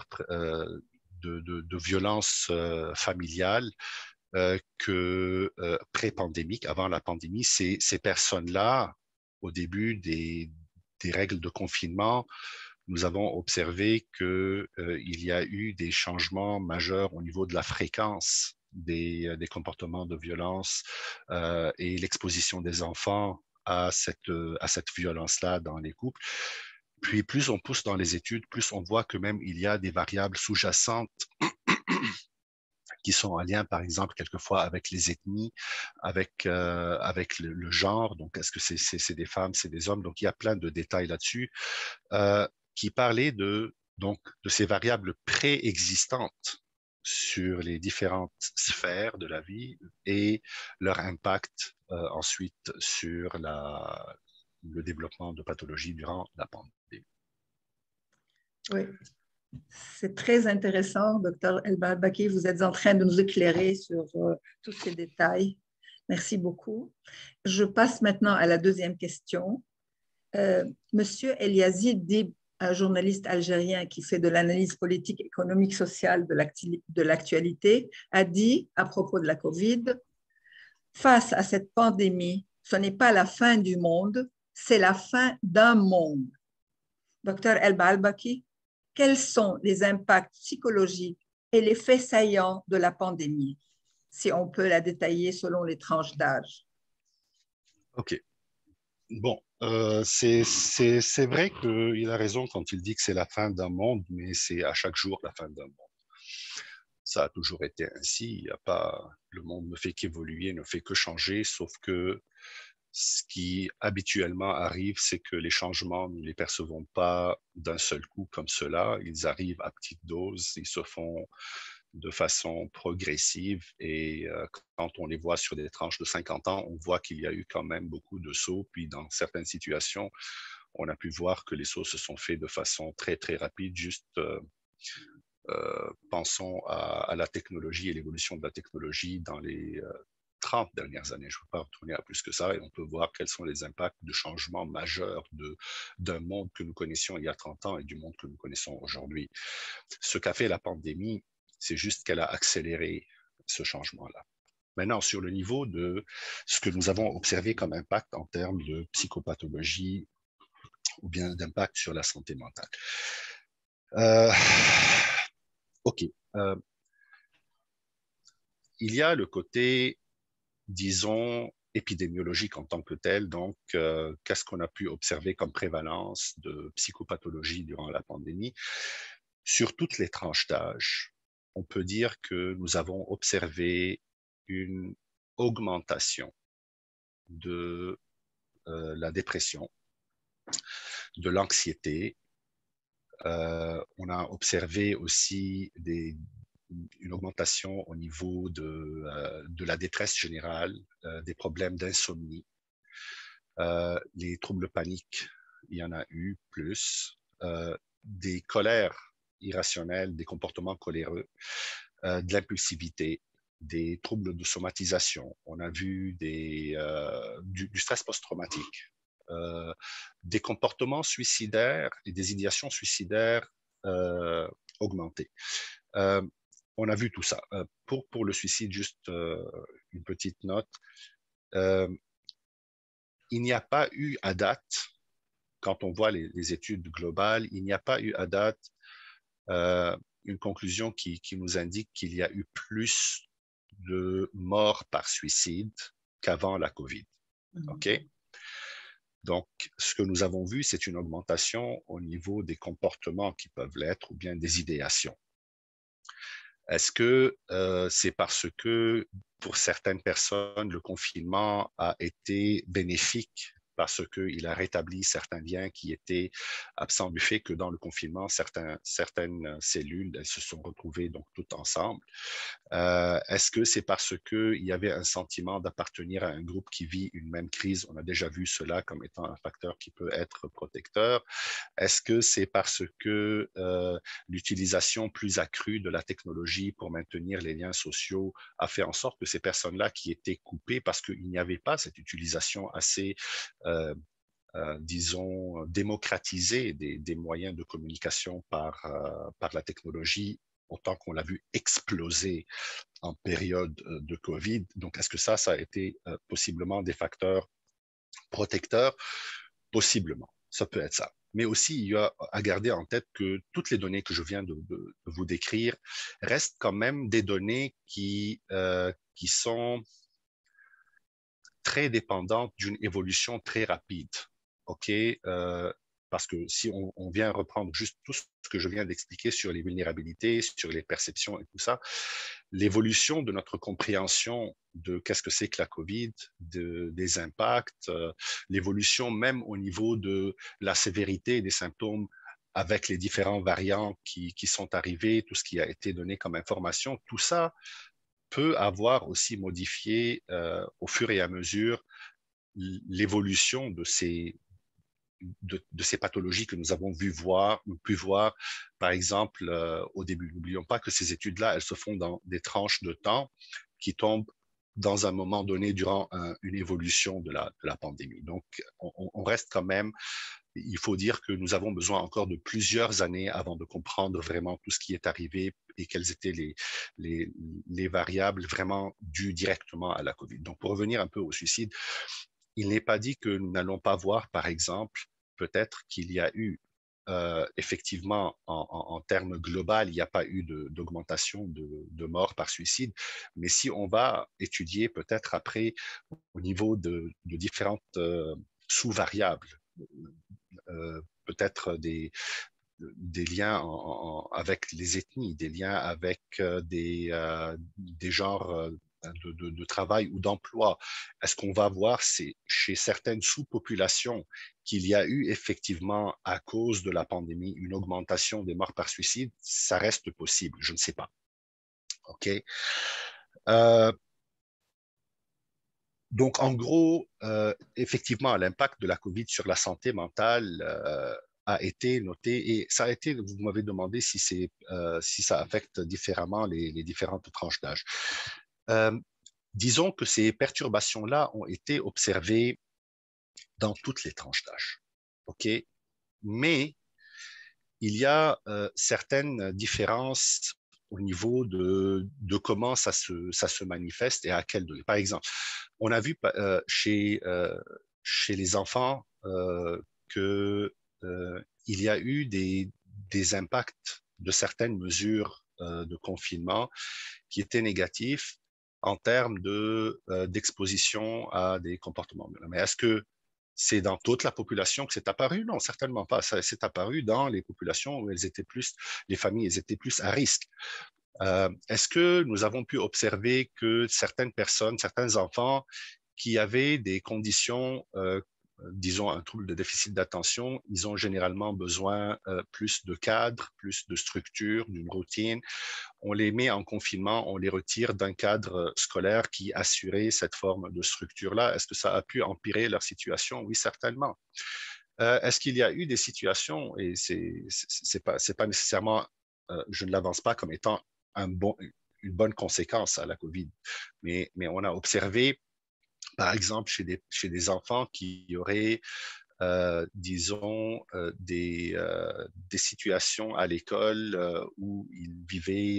de violence familiale, que pré-pandémique, avant la pandémie, ces personnes-là, au début des règles de confinement, nous avons observé qu'il y a eu des changements majeurs au niveau de la fréquence des comportements de violence et l'exposition des enfants à cette violence-là dans les couples. Puis plus on pousse dans les études, plus on voit que même il y a des variables sous-jacentes qui sont en lien, par exemple, quelquefois avec les ethnies, avec le genre. Donc, est-ce que c'est des femmes, c'est des hommes? Donc, il y a plein de détails là-dessus qui parlaient de ces variables préexistantes sur les différentes sphères de la vie et leur impact ensuite sur le développement de pathologies durant la pandémie. Oui. C'est très intéressant, docteur El-Barbaki. Vous êtes en train de nous éclairer sur tous ces détails. Merci beaucoup. Je passe maintenant à la deuxième question. Monsieur Eliazid Dib, un journaliste algérien qui fait de l'analyse politique, économique, sociale de l'actualité, a dit à propos de la COVID, face à cette pandémie, ce n'est pas la fin du monde, c'est la fin d'un monde. Docteur El-Barbaki, quels sont les impacts psychologiques et les faits saillants de la pandémie, si on peut la détailler selon les tranches d'âge? OK. Bon, c'est vrai qu'il a raison quand il dit que c'est la fin d'un monde, mais c'est à chaque jour la fin d'un monde. Ça a toujours été ainsi. Il y a pas, le monde ne fait qu'évoluer, ne fait que changer, sauf que ce qui habituellement arrive, c'est que les changements, nous ne les percevons pas d'un seul coup comme cela. Ils arrivent à petite dose, ils se font de façon progressive et quand on les voit sur des tranches de 50 ans, on voit qu'il y a eu quand même beaucoup de sauts. Puis dans certaines situations, on a pu voir que les sauts se sont faits de façon très, très rapide. Juste pensons à la technologie et l'évolution de la technologie dans les 30 dernières années. Je ne veux pas retourner à plus que ça et on peut voir quels sont les impacts de changements majeurs d'un monde que nous connaissions il y a 30 ans et du monde que nous connaissons aujourd'hui. Ce qu'a fait la pandémie, c'est juste qu'elle a accéléré ce changement-là. Maintenant, sur le niveau de ce que nous avons observé comme impact en termes de psychopathologie ou bien d'impact sur la santé mentale. OK. Il y a le côté, disons, épidémiologique en tant que tel. Donc, qu'est-ce qu'on a pu observer comme prévalence de psychopathologie durant la pandémie? Sur toutes les tranches d'âge, on peut dire que nous avons observé une augmentation de la dépression, de l'anxiété. On a observé aussi une augmentation au niveau de la détresse générale, des problèmes d'insomnie, les troubles paniques, il y en a eu plus, des colères irrationnelles, des comportements coléreux, de l'impulsivité, des troubles de somatisation. On a vu du stress post-traumatique, des comportements suicidaires et des idéations suicidaires augmentées. On a vu tout ça. Pour le suicide, juste une petite note. Il n'y a pas eu à date, quand on voit les études globales, il n'y a pas eu à date une conclusion qui nous indique qu'il y a eu plus de morts par suicide qu'avant la COVID. OK? Donc, ce que nous avons vu, c'est une augmentation au niveau des comportements qui peuvent l'être ou bien des idéations. Est-ce que c'est parce que pour certaines personnes, le confinement a été bénéfique parce qu'il a rétabli certains liens qui étaient absents du fait que dans le confinement, certaines cellules elles se sont retrouvées donc toutes ensemble. Est-ce que c'est parce qu'il y avait un sentiment d'appartenir à un groupe qui vit une même crise? On a déjà vu cela comme étant un facteur qui peut être protecteur. Est-ce que c'est parce que l'utilisation plus accrue de la technologie pour maintenir les liens sociaux a fait en sorte que ces personnes-là qui étaient coupées parce qu'il n'y avait pas cette utilisation assez disons, démocratisée des moyens de communication par la technologie, autant qu'on l'a vu exploser en période de COVID. Donc, est-ce que ça a été possiblement des facteurs protecteurs? Possiblement, ça peut être ça. Mais aussi, il y a à garder en tête que toutes les données que je viens de vous décrire restent quand même des données qui sont très dépendantes d'une évolution très rapide. OK? Parce que si on vient reprendre juste tout ce que je viens d'expliquer sur les vulnérabilités, sur les perceptions et tout ça, l'évolution de notre compréhension de qu'est-ce que c'est que la COVID, des impacts, l'évolution même au niveau de la sévérité des symptômes avec les différents variants qui sont arrivés, tout ce qui a été donné comme information, tout ça peut avoir aussi modifié au fur et à mesure l'évolution de ces de ces pathologies que nous avons pu voir, par exemple, au début. N'oublions pas que ces études-là, elles se font dans des tranches de temps qui tombent dans un moment donné durant une évolution de la pandémie. Donc, on reste quand même, il faut dire que nous avons besoin encore de plusieurs années avant de comprendre vraiment tout ce qui est arrivé et quelles étaient les variables vraiment dues directement à la COVID. Donc, pour revenir un peu au suicide, il n'est pas dit que nous n'allons pas voir, par exemple, peut-être qu'il y a eu effectivement, en termes globaux, il n'y a pas eu d'augmentation de morts par suicide. Mais si on va étudier peut-être après au niveau de différentes sous-variables, peut-être des liens avec les ethnies, des liens avec des genres de travail ou d'emploi. Est-ce qu'on va voir chez certaines sous-populations qu'il y a eu effectivement, à cause de la pandémie, une augmentation des morts par suicide? Ça reste possible, je ne sais pas. OK? Donc, en gros, effectivement, l'impact de la COVID sur la santé mentale a été noté, et ça a été, vous m'avez demandé si ça affecte différemment les différentes tranches d'âge. Disons que ces perturbations-là ont été observées dans toutes les tranches d'âge. OK? Mais il y a certaines différences au niveau de comment ça se manifeste et à quel degré. Par exemple, on a vu chez les enfants qu'il y a eu des impacts de certaines mesures de confinement qui étaient négatifs en termes d'exposition à des comportements. Mais est-ce que c'est dans toute la population que c'est apparu? Non, certainement pas. Ça s'est apparu dans les populations où les familles, elles étaient plus à risque. Est-ce que nous avons pu observer que certaines personnes, certains enfants qui avaient des conditions, disons un trouble de déficit d'attention, ils ont généralement besoin plus de cadre, plus de structure, d'une routine. On les met en confinement, on les retire d'un cadre scolaire qui assurait cette forme de structure-là. Est-ce que ça a pu empirer leur situation? Oui, certainement. Est-ce qu'il y a eu des situations, et c'est pas nécessairement, je ne l'avance pas comme étant une bonne conséquence à la COVID, mais on a observé, par exemple, chez des enfants qui auraient disons, des situations à l'école où ils vivaient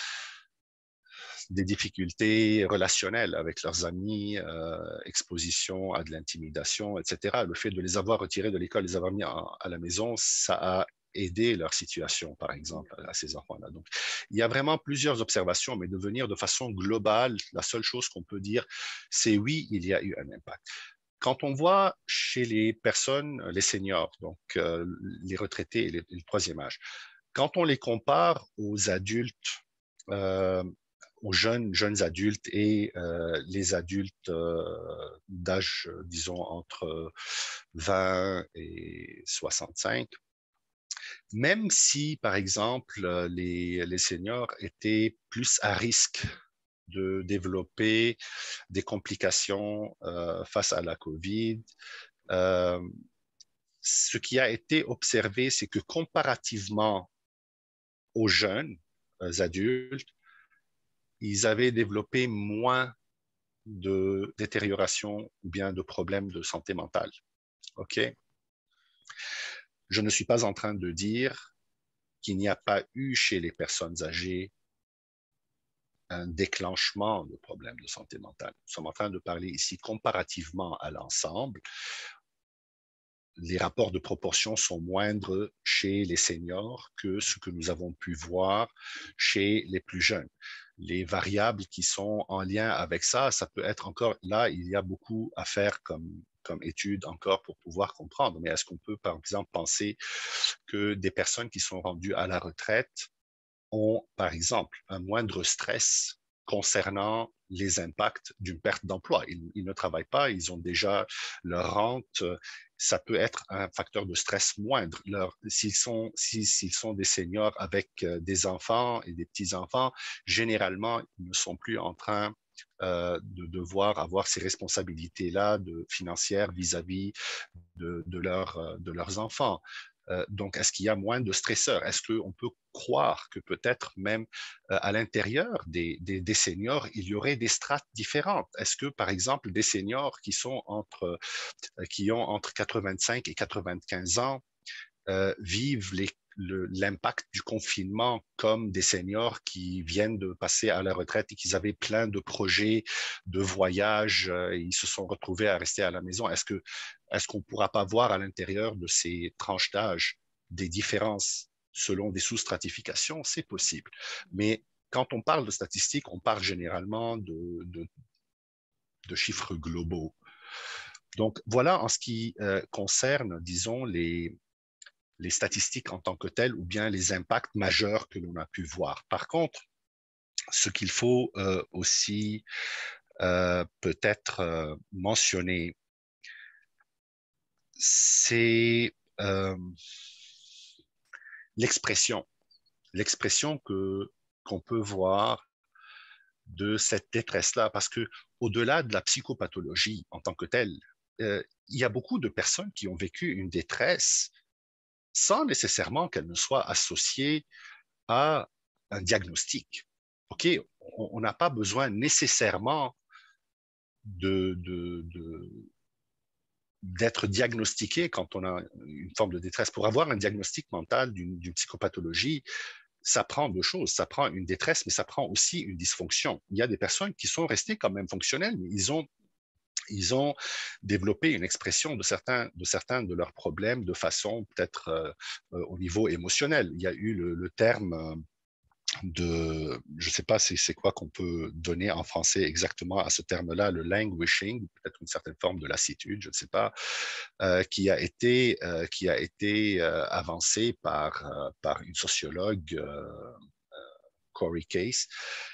des difficultés relationnelles avec leurs amis, exposition à de l'intimidation, etc. Le fait de les avoir retirés de l'école, les avoir mis à la maison, ça a aidé leur situation, par exemple, à ces enfants-là. Donc, il y a vraiment plusieurs observations, mais de venir de façon globale, la seule chose qu'on peut dire, c'est oui, il y a eu un impact. Quand on voit chez les personnes, les seniors, donc les retraités et le troisième âge, quand on les compare aux adultes, aux jeunes adultes et les adultes d'âge, disons, entre 20 et 65, même si, par exemple, les seniors étaient plus à risque de développer des complications face à la COVID. Ce qui a été observé, c'est que comparativement aux jeunes adultes, ils avaient développé moins de détérioration ou bien de problèmes de santé mentale. OK? Je ne suis pas en train de dire qu'il n'y a pas eu chez les personnes âgées un déclenchement de problèmes de santé mentale. Nous sommes en train de parler ici comparativement à l'ensemble. Les rapports de proportion sont moindres chez les seniors que ce que nous avons pu voir chez les plus jeunes. Les variables qui sont en lien avec ça, ça peut être encore, là, il y a beaucoup à faire comme étude encore pour pouvoir comprendre. Mais est-ce qu'on peut, par exemple, penser que des personnes qui sont rendues à la retraite ont, par exemple, un moindre stress concernant les impacts d'une perte d'emploi. Ils ne travaillent pas, ils ont déjà leur rente. Ça peut être un facteur de stress moindre. S'ils sont des seniors avec des enfants et des petits-enfants, généralement, ils ne sont plus en train de devoir avoir ces responsabilités-là financières vis-à-vis de leurs enfants. Donc, est-ce qu'il y a moins de stresseurs? Est-ce qu'on peut croire que peut-être même à l'intérieur des seniors, il y aurait des strates différentes? Est-ce que, par exemple, des seniors qui ont entre 85 et 95 ans vivent l'impact du confinement comme des seniors qui viennent de passer à la retraite et qui avaient plein de projets de voyage, et ils se sont retrouvés à rester à la maison? Est-ce qu'on ne pourra pas voir à l'intérieur de ces tranches d'âge des différences selon des sous-stratifications? C'est possible. Mais quand on parle de statistiques, on parle généralement de chiffres globaux. Donc, voilà en ce qui concerne, disons, les statistiques en tant que telles ou bien les impacts majeurs que l'on a pu voir. Par contre, ce qu'il faut aussi peut-être mentionner, c'est l'expression qu'on peut voir de cette détresse-là, parce que au-delà de la psychopathologie en tant que telle, il y a beaucoup de personnes qui ont vécu une détresse sans nécessairement qu'elle ne soit associée à un diagnostic. OK, on n'a pas besoin nécessairement d'être diagnostiqué quand on a une forme de détresse. Pour avoir un diagnostic mental d'une psychopathologie, ça prend deux choses. Ça prend une détresse, mais ça prend aussi une dysfonction. Il y a des personnes qui sont restées quand même fonctionnelles, mais ils ont développé une expression de certains de leurs problèmes de façon peut-être au niveau émotionnel. Il y a eu le terme je ne sais pas c'est quoi qu'on peut donner en français exactement à ce terme-là, le languishing, peut-être une certaine forme de lassitude, je ne sais pas, qui a été avancé par une sociologue, Corey Case.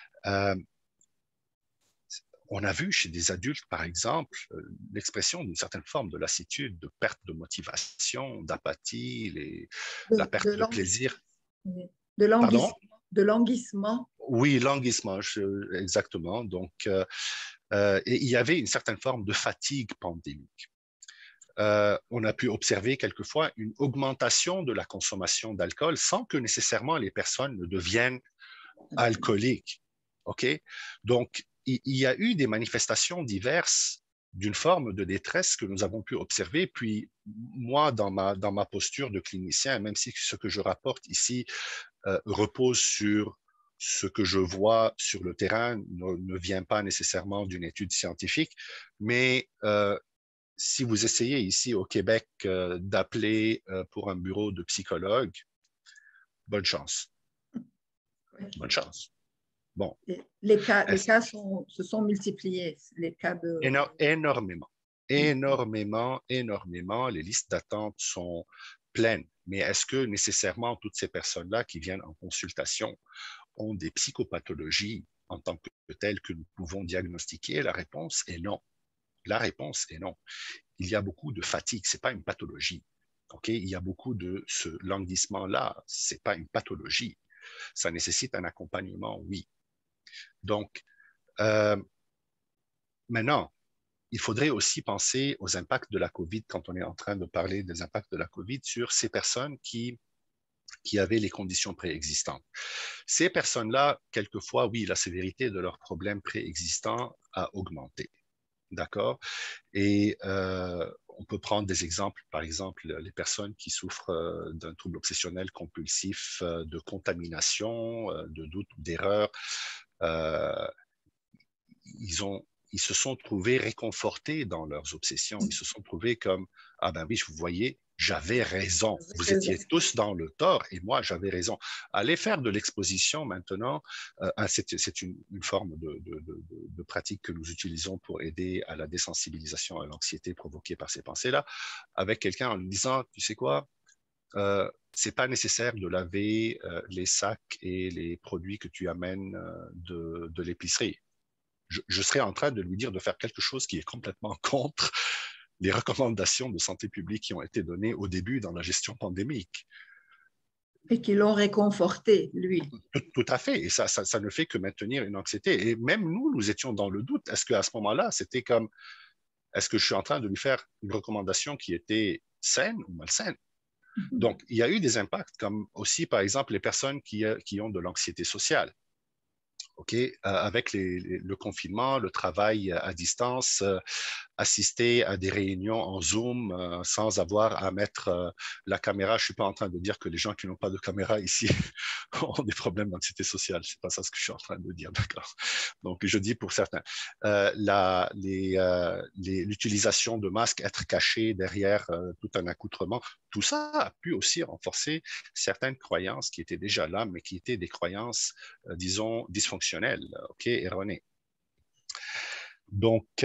On a vu chez des adultes, par exemple, l'expression d'une certaine forme de lassitude, de perte de motivation, d'apathie, la perte de plaisir. De languissement. De languissement. Oui, languissement, exactement. Donc, et il y avait une certaine forme de fatigue pandémique. On a pu observer quelquefois une augmentation de la consommation d'alcool sans que nécessairement les personnes ne deviennent alcooliques. OK? Donc, il y a eu des manifestations diverses d'une forme de détresse que nous avons pu observer. Puis, moi, dans ma posture de clinicien, même si ce que je rapporte ici repose sur ce que je vois sur le terrain, ne vient pas nécessairement d'une étude scientifique, mais si vous essayez ici au Québec d'appeler pour un bureau de psychologue, bonne chance. Bonne chance. Bon. Les cas se sont multipliés, les cas de... Énormément. Les listes d'attente sont pleines. Mais est-ce que nécessairement toutes ces personnes-là qui viennent en consultation ont des psychopathologies en tant que telles que nous pouvons diagnostiquer? La réponse est non. La réponse est non. Il y a beaucoup de fatigue, c'est pas une pathologie. Okay? Il y a beaucoup de ce languissement-là, c'est pas une pathologie. Ça nécessite un accompagnement, oui. Donc, maintenant, il faudrait aussi penser aux impacts de la COVID quand on est en train de parler des impacts de la COVID sur ces personnes qui avaient les conditions préexistantes. Ces personnes-là, quelquefois, oui, la sévérité de leurs problèmes préexistants a augmenté. D'accord? Et on peut prendre des exemples, par exemple, les personnes qui souffrent d'un trouble obsessionnel compulsif, de contamination, de doute ou d'erreur. Ils se sont trouvés réconfortés dans leurs obsessions. Ils se sont trouvés comme, ah ben oui, vous voyez, j'avais raison. Vous étiez tous dans le tort et moi, j'avais raison. Aller faire de l'exposition maintenant, c'est une forme de pratique que nous utilisons pour aider à la désensibilisation à l'anxiété provoquée par ces pensées-là, avec quelqu'un en lui disant, tu sais quoi, c'est pas nécessaire de laver les sacs et les produits que tu amènes de l'épicerie. Je serais en train de lui dire de faire quelque chose qui est complètement contre les recommandations de santé publique qui ont été données au début dans la gestion pandémique. Et qui l'ont réconforté, lui. Tout à fait. Et ça ne fait que maintenir une anxiété. Et même nous étions dans le doute. Est-ce qu'à ce moment-là, c'était comme, est-ce que je suis en train de lui faire une recommandation qui était saine ou malsaine? Donc, il y a eu des impacts, comme aussi, par exemple, les personnes qui ont de l'anxiété sociale. Avec le confinement, le travail à distance, assister à des réunions en Zoom sans avoir à mettre la caméra. Je ne suis pas en train de dire que les gens qui n'ont pas de caméra ici ont des problèmes d'anxiété sociale. Ce n'est pas ça ce que je suis en train de dire, d'accord? Donc, je dis pour certains. L'utilisation de masques, être caché derrière tout un accoutrement, tout ça a pu aussi renforcer certaines croyances qui étaient déjà là, mais qui étaient des croyances, disons, dysfonctionnelles, erronées. Donc,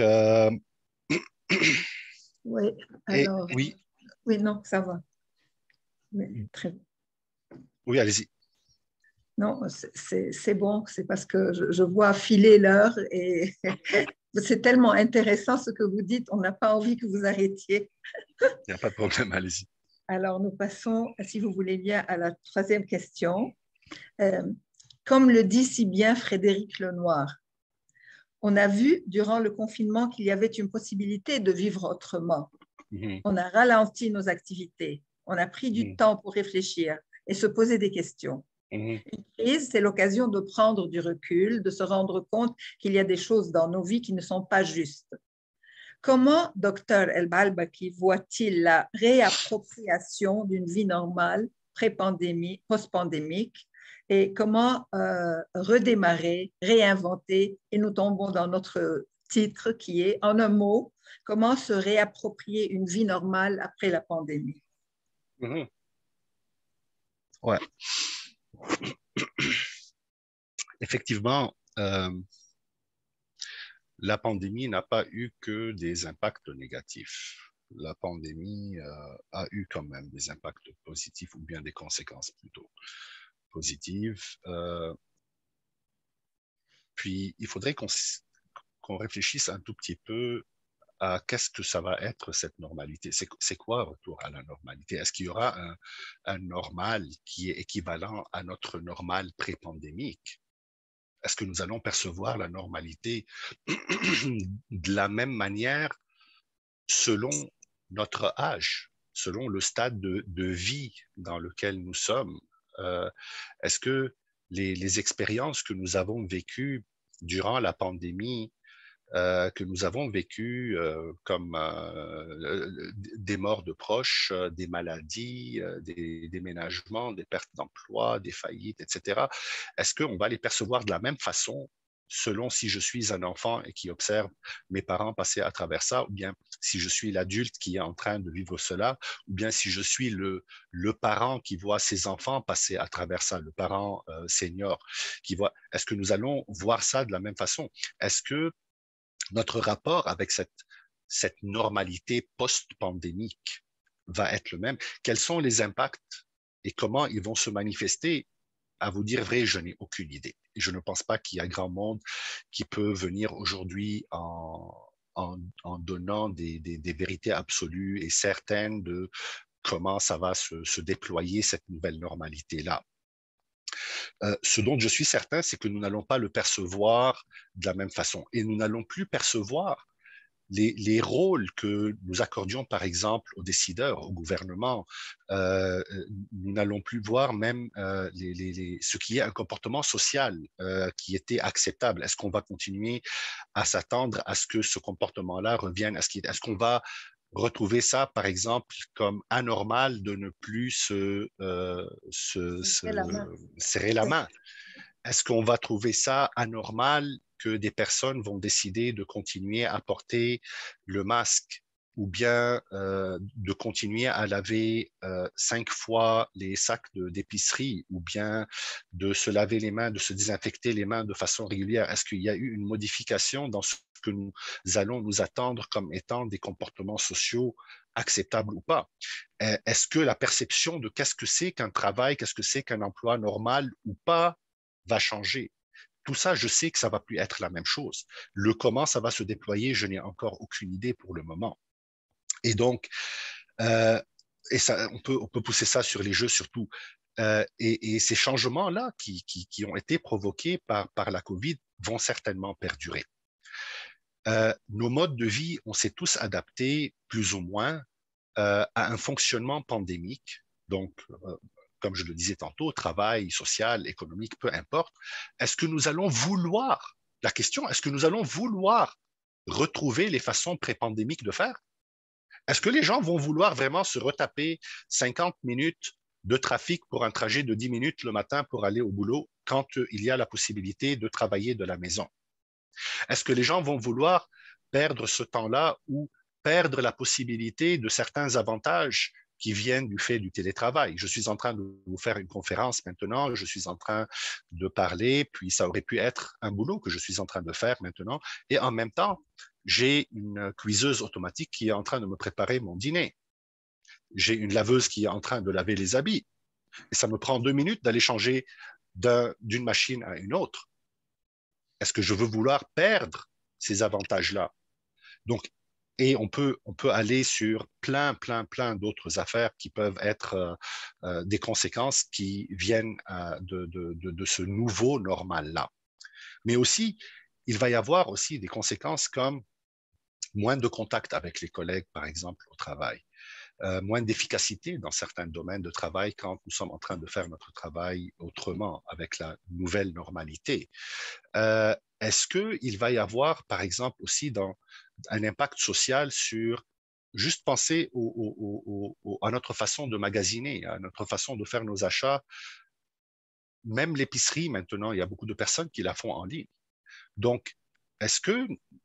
oui, alors, oui. Oui, non, ça va. Oui, très bien. Oui, allez-y. Non, c'est bon, c'est parce que je vois filer l'heure et c'est tellement intéressant ce que vous dites, on n'a pas envie que vous arrêtiez. Il n'y a pas de problème, allez-y. Alors, nous passons, si vous voulez bien, à la troisième question. Comme le dit si bien Frédéric Lenoir, on a vu durant le confinement qu'il y avait une possibilité de vivre autrement. On a ralenti nos activités, on a pris du temps pour réfléchir et se poser des questions. Une crise, c'est l'occasion de prendre du recul, de se rendre compte qu'il y a des choses dans nos vies qui ne sont pas justes. Comment Dr El-Balbaki voit-il la réappropriation d'une vie normale pré-pandémie, post-pandémique et comment redémarrer, réinventer, et nous tombons dans notre titre qui est, en un mot, comment se réapproprier une vie normale après la pandémie? Ouais. Effectivement, la pandémie n'a pas eu que des impacts négatifs. La pandémie a eu quand même des impacts positifs ou bien des conséquences plutôt positives. Puis, il faudrait qu'on réfléchisse un tout petit peu à qu'est-ce que ça va être cette normalité. C'est quoi retour à la normalité? Est-ce qu'il y aura un normal qui est équivalent à notre normal pré-pandémique? Est-ce que nous allons percevoir la normalité de la même manière selon notre âge, selon le stade de vie dans lequel nous sommes? Est-ce que les expériences que nous avons vécues durant la pandémie, que nous avons vécues comme des morts de proches, des maladies, des déménagements, des pertes d'emploi, des faillites, etc., est-ce qu'on va les percevoir de la même façon selon si je suis un enfant et qui observe mes parents passer à travers ça, ou bien si je suis l'adulte qui est en train de vivre cela, ou bien si je suis le parent qui voit ses enfants passer à travers ça, le parent senior qui voit. Est-ce que nous allons voir ça de la même façon? Est-ce que notre rapport avec cette normalité post-pandémique va être le même? Quels sont les impacts et comment ils vont se manifester? À vous dire vrai, je n'ai aucune idée. Et je ne pense pas qu'il y a grand monde qui peut venir aujourd'hui en donnant des vérités absolues et certaines de comment ça va se déployer cette nouvelle normalité-là. Ce dont je suis certain, c'est que nous n'allons pas le percevoir de la même façon. Et nous n'allons plus percevoir les rôles que nous accordions, par exemple, aux décideurs, au gouvernement. Nous n'allons plus voir même ce qui est un comportement social qui était acceptable. Est-ce qu'on va continuer à s'attendre à ce que ce comportement-là revienne? Est-ce qu'on va retrouver ça, par exemple, comme anormal de ne plus serrer la main? Est-ce qu'on va trouver ça anormal que des personnes vont décider de continuer à porter le masque ou bien de continuer à laver 5 fois les sacs d'épicerie ou bien de se laver les mains, de se désinfecter les mains de façon régulière? Est-ce qu'il y a eu une modification dans ce que nous allons nous attendre comme étant des comportements sociaux acceptables ou pas? Est-ce que la perception de qu'est-ce que c'est qu'un travail, qu'est-ce que c'est qu'un emploi normal ou pas va changer? Tout ça, je sais que ça va plus être la même chose. Le comment ça va se déployer, je n'ai encore aucune idée pour le moment. Et donc, et ça, on peut pousser ça sur les jeux surtout. Et ces changements-là qui ont été provoqués par la COVID vont certainement perdurer. Nos modes de vie, on s'est tous adaptés plus ou moins à un fonctionnement pandémique. Donc, comme je le disais tantôt, travail, social, économique, peu importe. Est-ce que nous allons vouloir, la question, est-ce que nous allons vouloir retrouver les façons pré-pandémiques de faire? Est-ce que les gens vont vouloir vraiment se retaper 50 minutes de trafic pour un trajet de 10 minutes le matin pour aller au boulot quand il y a la possibilité de travailler de la maison? Est-ce que les gens vont vouloir perdre ce temps-là ou perdre la possibilité de certains avantages qui viennent du fait du télétravail? Je suis en train de vous faire une conférence maintenant, je suis en train de parler, puis ça aurait pu être un boulot que je suis en train de faire maintenant, et en même temps, j'ai une cuiseuse automatique qui est en train de me préparer mon dîner. J'ai une laveuse qui est en train de laver les habits, et ça me prend 2 minutes d'aller changer d'une machine à une autre. Est-ce que je veux vouloir perdre ces avantages-là? Donc, et on peut aller sur plein d'autres affaires qui peuvent être des conséquences qui viennent de ce nouveau normal-là. Mais aussi, il va y avoir aussi des conséquences comme moins de contact avec les collègues, par exemple, au travail, moins d'efficacité dans certains domaines de travail quand nous sommes en train de faire notre travail autrement, avec la nouvelle normalité. Est-ce qu'il va y avoir, par exemple, aussi un impact social sur juste penser à notre façon de magasiner, à notre façon de faire nos achats? Même l'épicerie, maintenant, il y a beaucoup de personnes qui la font en ligne. Donc, est-ce que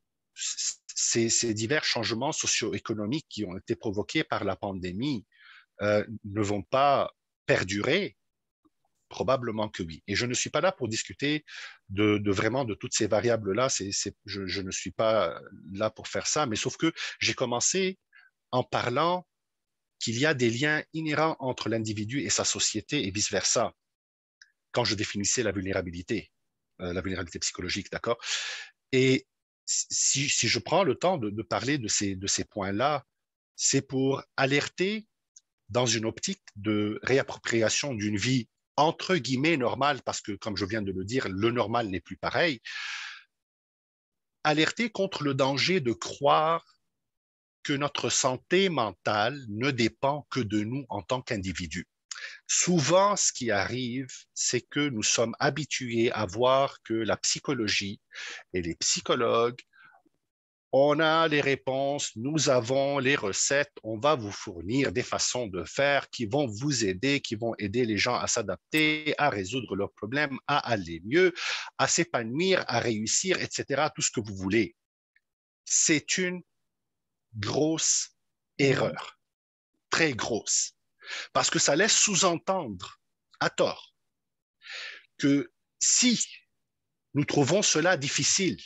ces divers changements socio-économiques qui ont été provoqués par la pandémie ne vont pas perdurer? Probablement que oui. Et je ne suis pas là pour discuter vraiment de toutes ces variables-là. Je ne suis pas là pour faire ça, mais sauf que j'ai commencé en parlant qu'il y a des liens inhérents entre l'individu et sa société et vice-versa, quand je définissais la vulnérabilité psychologique, d'accord? Et si je prends le temps de parler de ces points-là, c'est pour alerter dans une optique de réappropriation d'une vie entre guillemets normale, parce que, comme je viens de le dire, le normal n'est plus pareil, alerter contre le danger de croire que notre santé mentale ne dépend que de nous en tant qu'individus. Souvent, ce qui arrive, c'est que nous sommes habitués à voir que la psychologie et les psychologues, on a les réponses, nous avons les recettes, on va vous fournir des façons de faire qui vont vous aider, qui vont aider les gens à s'adapter, à résoudre leurs problèmes, à aller mieux, à s'épanouir, à réussir, etc., tout ce que vous voulez. C'est une grosse erreur, très grosse, parce que ça laisse sous-entendre, à tort, que si nous trouvons cela difficile,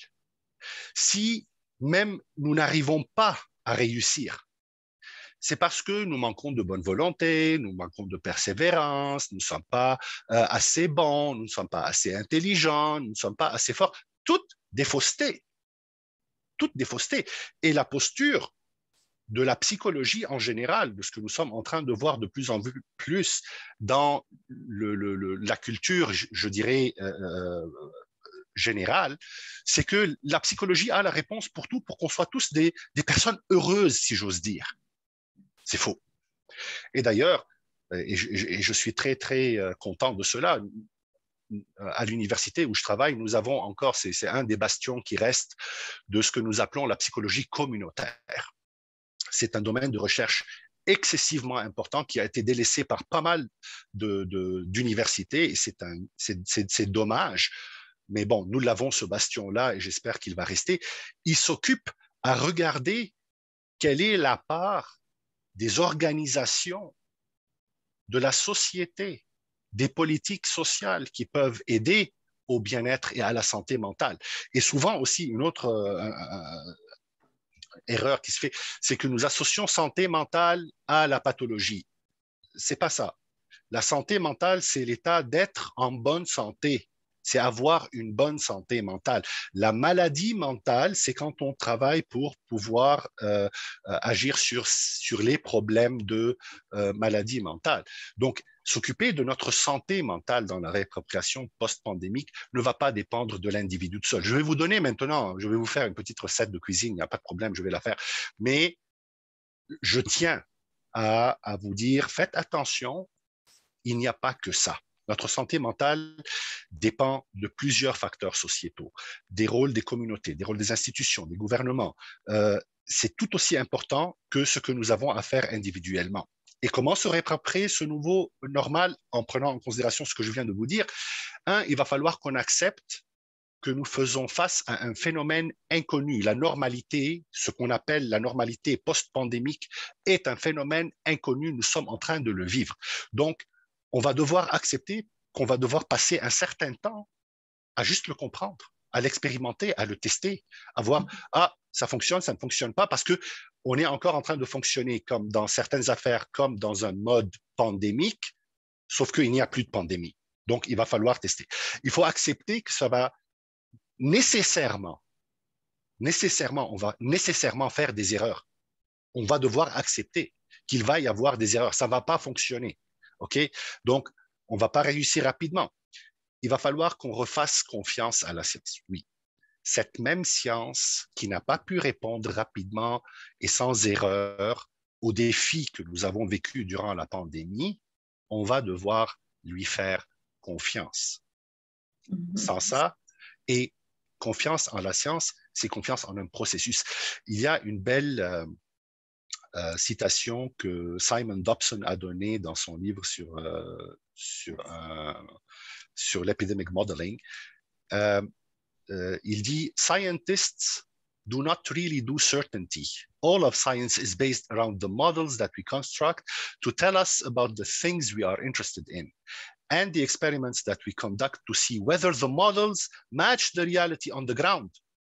si même nous n'arrivons pas à réussir, c'est parce que nous manquons de bonne volonté, nous manquons de persévérance, nous ne sommes pas assez bons, nous ne sommes pas assez intelligents, nous ne sommes pas assez forts. Toutes des faussetés. Toutes des faussetés. Et la posture de la psychologie en général, de ce que nous sommes en train de voir de plus en plus dans la culture, je dirais, générale, c'est que la psychologie a la réponse pour tout, pour qu'on soit tous des personnes heureuses, si j'ose dire. C'est faux. Et d'ailleurs, et je suis très, très content de cela, à l'université où je travaille, nous avons encore, c'est un des bastions qui reste de ce que nous appelons la psychologie communautaire. C'est un domaine de recherche excessivement important qui a été délaissé par pas mal d'universités, et c'est dommage. Mais bon, nous l'avons, ce bastion-là, et j'espère qu'il va rester. Il s'occupe à regarder quelle est la part des organisations, de la société, des politiques sociales qui peuvent aider au bien-être et à la santé mentale. Et souvent aussi, une autre erreur qui se fait, c'est que nous associons santé mentale à la pathologie. C'est pas ça. La santé mentale, c'est l'état d'être en bonne santé. C'est avoir une bonne santé mentale. La maladie mentale, c'est quand on travaille pour pouvoir agir sur les problèmes de maladie mentale. Donc, s'occuper de notre santé mentale dans la réappropriation post-pandémique ne va pas dépendre de l'individu tout seul. Je vais vous donner maintenant, je vais vous faire une petite recette de cuisine, il n'y a pas de problème, je vais la faire. Mais je tiens à vous dire, faites attention, il n'y a pas que ça. Notre santé mentale dépend de plusieurs facteurs sociétaux, des rôles des communautés, des rôles des institutions, des gouvernements. C'est tout aussi important que ce que nous avons à faire individuellement. Et comment se réapproprier ce nouveau normal en prenant en considération ce que je viens de vous dire? Il va falloir qu'on accepte que nous faisons face à un phénomène inconnu. La normalité, ce qu'on appelle la normalité post-pandémique, est un phénomène inconnu. Nous sommes en train de le vivre. Donc, on va devoir accepter qu'on va devoir passer un certain temps à juste le comprendre, à l'expérimenter, à le tester, à voir, ça fonctionne, ça ne fonctionne pas, parce que on est encore en train de fonctionner comme dans certaines affaires, comme dans un mode pandémique, sauf qu'il n'y a plus de pandémie. Donc, il va falloir tester. Il faut accepter que ça va nécessairement, on va nécessairement faire des erreurs. On va devoir accepter qu'il va y avoir des erreurs. Ça ne va pas fonctionner. OK? Donc, on ne va pas réussir rapidement. Il va falloir qu'on refasse confiance à la science. Oui. Cette même science qui n'a pas pu répondre rapidement et sans erreur aux défis que nous avons vécus durant la pandémie, on va devoir lui faire confiance. Sans ça, et confiance en la science, c'est confiance en un processus. Il y a une belle citation que Simon Dobson a donnée dans son livre sur l'epidemic modeling. Il dit, scientists do not really do certainty. All of science is based around the models that we construct to tell us about the things we are interested in, and the experiments that we conduct to see whether the models match the reality on the ground.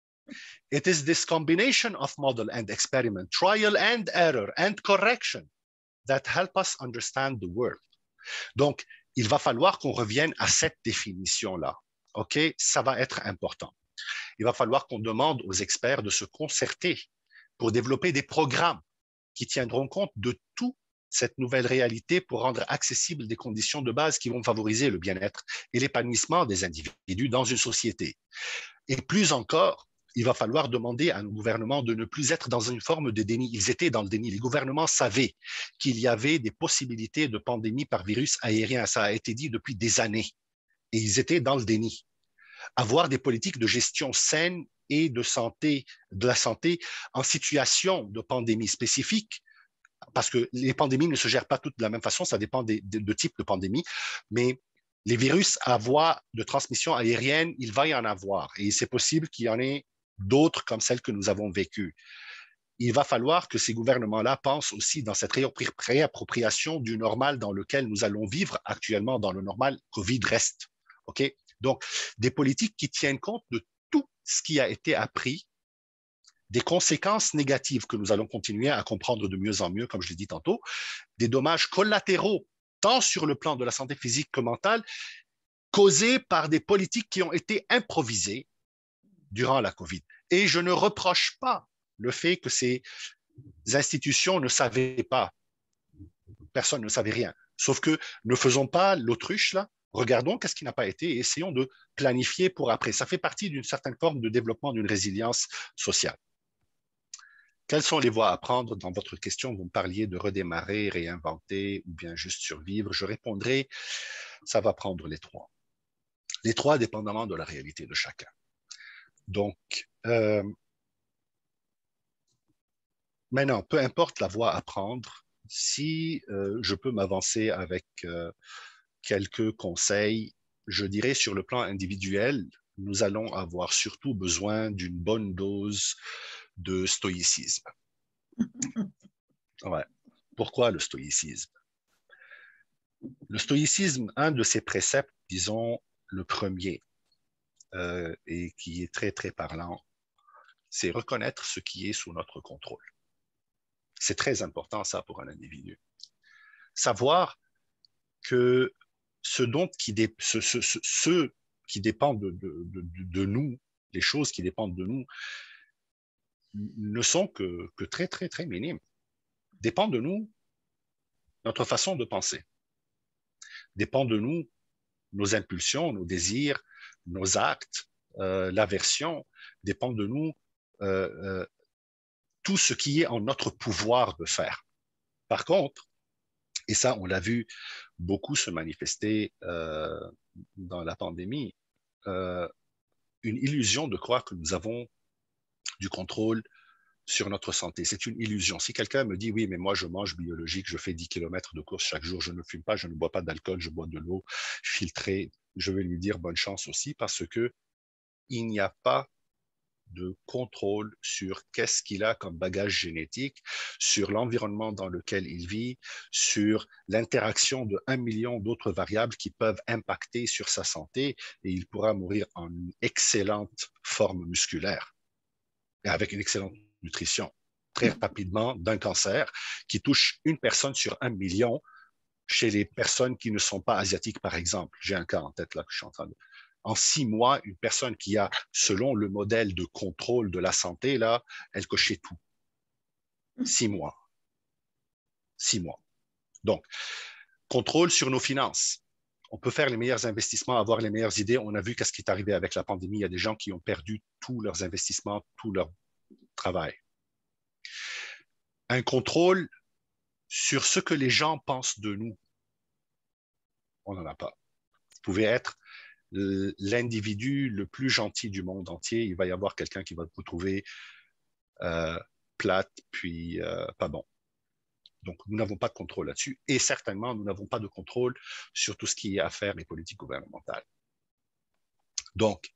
It is this combination of model and experiment, trial and error and correction that help us understand the world. Donc, il va falloir qu'on revienne à cette définition-là. OK? Ça va être important. Il va falloir qu'on demande aux experts de se concerter pour développer des programmes qui tiendront compte de toute cette nouvelle réalité pour rendre accessibles des conditions de base qui vont favoriser le bien-être et l'épanouissement des individus dans une société. Et plus encore, il va falloir demander à nos gouvernements de ne plus être dans une forme de déni. Ils étaient dans le déni. Les gouvernements savaient qu'il y avait des possibilités de pandémie par virus aérien. Ça a été dit depuis des années. Et ils étaient dans le déni. Avoir des politiques de gestion saine et de la santé en situation de pandémie spécifique, parce que les pandémies ne se gèrent pas toutes de la même façon, ça dépend de types de pandémies, mais les virus à voie de transmission aérienne, il va y en avoir, et c'est possible qu'il y en ait d'autres comme celles que nous avons vécues. Il va falloir que ces gouvernements-là pensent aussi dans cette réappropriation du normal dans lequel nous allons vivre actuellement, dans le normal Covid reste. OK? Donc, des politiques qui tiennent compte de tout ce qui a été appris, des conséquences négatives que nous allons continuer à comprendre de mieux en mieux, comme je l'ai dit tantôt, des dommages collatéraux, tant sur le plan de la santé physique que mentale, causés par des politiques qui ont été improvisées durant la COVID. Et je ne reproche pas le fait que ces institutions ne savaient pas. Personne ne savait rien. Sauf que ne faisons pas l'autruche, là. Regardons qu'est-ce qui n'a pas été et essayons de planifier pour après. Ça fait partie d'une certaine forme de développement d'une résilience sociale. Quelles sont les voies à prendre? Dans votre question, vous me parliez de redémarrer, réinventer ou bien juste survivre. Je répondrai, ça va prendre les trois. Les trois dépendamment de la réalité de chacun. Donc, maintenant, peu importe la voie à prendre, si je peux m'avancer avec quelques conseils, je dirais sur le plan individuel, nous allons avoir surtout besoin d'une bonne dose de stoïcisme. Ouais. Pourquoi le stoïcisme? Le stoïcisme, un de ses préceptes, disons le premier, et qui est très, très parlant, c'est reconnaître ce qui est sous notre contrôle. C'est très important, ça, pour un individu. Savoir que ce qui dépend de nous, les choses qui dépendent de nous, ne sont que très, très, très minimes. Dépendent de nous, notre façon de penser. dépend de nous, nos impulsions, nos désirs, nos actes, l'aversion, dépend de nous, tout ce qui est en notre pouvoir de faire. Par contre, et ça, on l'a vu beaucoup se manifester dans la pandémie, une illusion de croire que nous avons du contrôle sur notre santé. C'est une illusion. Si quelqu'un me dit, oui, mais moi, je mange biologique, je fais 10 km de course chaque jour, je ne fume pas, je ne bois pas d'alcool, je bois de l'eau filtrée, je vais lui dire bonne chance aussi parce que il n'y a pas de contrôle sur qu'est-ce qu'il a comme bagage génétique, sur l'environnement dans lequel il vit, sur l'interaction de 1 million d'autres variables qui peuvent impacter sur sa santé et il pourra mourir en une excellente forme musculaire et avec une excellente nutrition très rapidement d'un cancer qui touche une personne sur 1 million chez les personnes qui ne sont pas asiatiques, par exemple. J'ai un cas en tête là que je suis en train de... En 6 mois, une personne qui a, selon le modèle de contrôle de la santé, là, elle cochait tout. 6 mois. 6 mois. Donc, contrôle sur nos finances. On peut faire les meilleurs investissements, avoir les meilleures idées. On a vu qu'est-ce qui est arrivé avec la pandémie. Il y a des gens qui ont perdu tous leurs investissements, tout leur travail. Un contrôle sur ce que les gens pensent de nous. On n'en a pas. Vous pouvez être l'individu le plus gentil du monde entier, il va y avoir quelqu'un qui va vous trouver plate, puis pas bon. Donc, nous n'avons pas de contrôle là-dessus. Et certainement, nous n'avons pas de contrôle sur tout ce qui est affaires et politiques gouvernementales. Donc,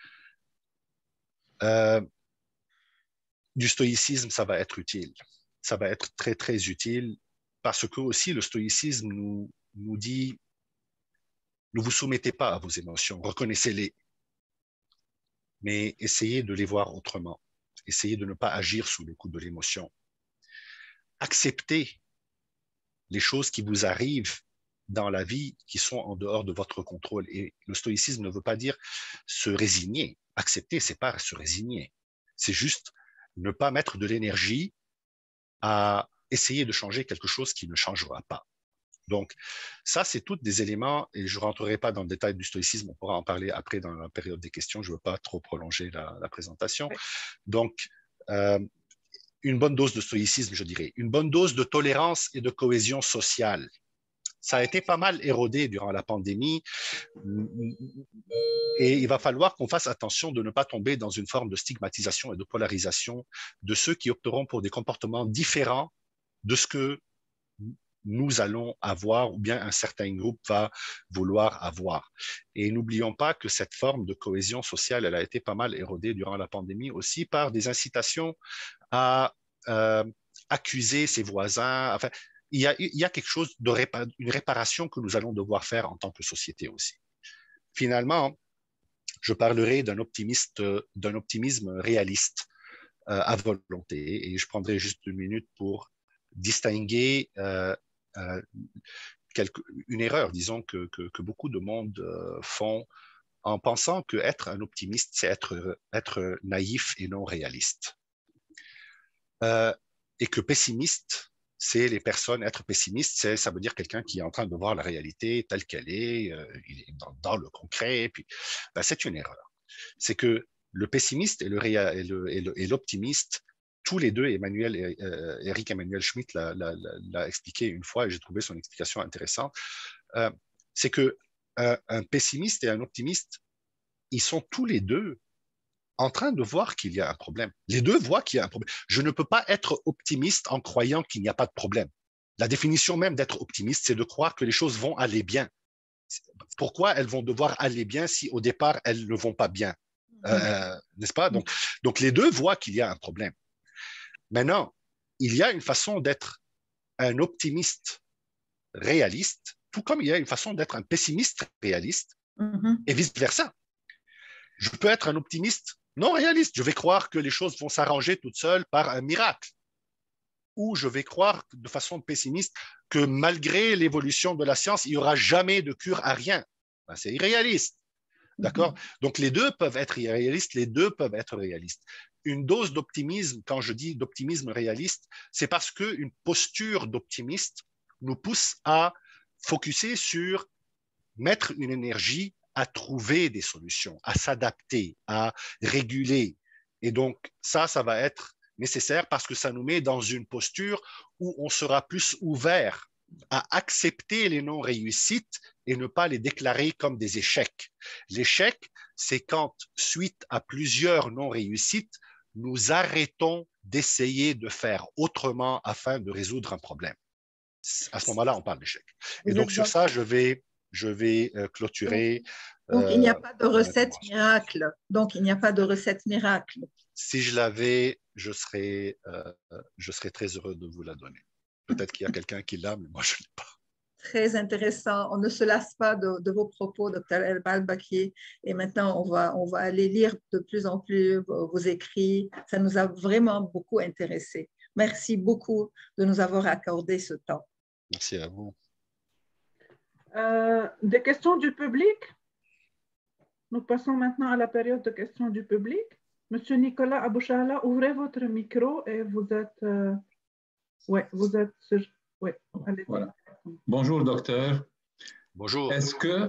du stoïcisme, ça va être utile. Ça va être très, très utile parce que aussi le stoïcisme nous dit ne vous soumettez pas à vos émotions, reconnaissez-les, mais essayez de les voir autrement. Essayez de ne pas agir sous le coup de l'émotion. Acceptez les choses qui vous arrivent dans la vie qui sont en dehors de votre contrôle. Et le stoïcisme ne veut pas dire se résigner. Accepter, c'est pas se résigner. C'est juste ne pas mettre de l'énergie à essayer de changer quelque chose qui ne changera pas. Donc, ça, c'est tous des éléments, et je ne rentrerai pas dans le détail du stoïcisme, on pourra en parler après dans la période des questions, je ne veux pas trop prolonger la présentation. Oui. Donc, une bonne dose de stoïcisme, je dirais, une bonne dose de tolérance et de cohésion sociale. Ça a été pas mal érodé durant la pandémie, et il va falloir qu'on fasse attention de ne pas tomber dans une forme de stigmatisation et de polarisation de ceux qui opteront pour des comportements différents de ce que nous allons avoir ou bien un certain groupe va vouloir avoir. Et n'oublions pas que cette forme de cohésion sociale, elle a été pas mal érodée durant la pandémie aussi par des incitations à accuser ses voisins. Enfin, il y a quelque chose une réparation que nous allons devoir faire en tant que société aussi. Finalement, je parlerai d'un optimisme réaliste à volonté et je prendrai juste 1 minute pour distinguer une erreur, disons, que beaucoup de monde font en pensant qu'être un optimiste, c'est être naïf et non réaliste. Et que pessimiste, c'est les personnes, être pessimiste, ça veut dire quelqu'un qui est en train de voir la réalité telle qu'elle est, il est dans le concret, puis c'est une erreur. C'est que le pessimiste et l'optimiste, tous les deux, Eric Emmanuel Schmitt l'a expliqué une fois et j'ai trouvé son explication intéressante, c'est que un pessimiste et un optimiste, ils sont tous les deux en train de voir qu'il y a un problème. Les deux voient qu'il y a un problème. Je ne peux pas être optimiste en croyant qu'il n'y a pas de problème. La définition même d'être optimiste, c'est de croire que les choses vont aller bien. Pourquoi elles vont devoir aller bien si au départ elles ne vont pas bien, n'est-ce pas? Donc les deux voient qu'il y a un problème. Maintenant, il y a une façon d'être un optimiste réaliste, tout comme il y a une façon d'être un pessimiste réaliste, et vice-versa. Je peux être un optimiste non réaliste. Je vais croire que les choses vont s'arranger toutes seules par un miracle. Ou je vais croire de façon pessimiste que malgré l'évolution de la science, il n'y aura jamais de cure à rien. C'est irréaliste. D'accord? Donc, les deux peuvent être irréalistes, les deux peuvent être réalistes. Une dose d'optimisme, quand je dis d'optimisme réaliste, c'est parce qu'une posture d'optimiste nous pousse à focuser sur mettre une énergie à trouver des solutions, à s'adapter, à réguler. Et donc, ça va être nécessaire parce que ça nous met dans une posture où on sera plus ouvert à accepter les non-réussites et ne pas les déclarer comme des échecs. L'échec, c'est quand, suite à plusieurs non-réussites, nous arrêtons d'essayer de faire autrement afin de résoudre un problème. À ce moment-là, on parle d'échec. Et donc, sur ça, je vais clôturer. Donc, il n'y a pas de recette miracle. Donc, il n'y a pas de recette miracle. Si je l'avais, je serais très heureux de vous la donner. Peut-être qu'il y a quelqu'un qui l'a, mais moi, je ne l'ai pas. Très intéressant. On ne se lasse pas de vos propos, Dr. El Balbaki. Et maintenant, on va aller lire de plus en plus vos écrits. Ça nous a vraiment beaucoup intéressés. Merci beaucoup de nous avoir accordé ce temps. Merci à vous. Des questions du public? Nous passons maintenant à la période de questions du public. Monsieur Nicolas Abouchala, ouvrez votre micro et vous êtes... allez-y. Voilà. Bonjour, docteur. Bonjour. Est-ce que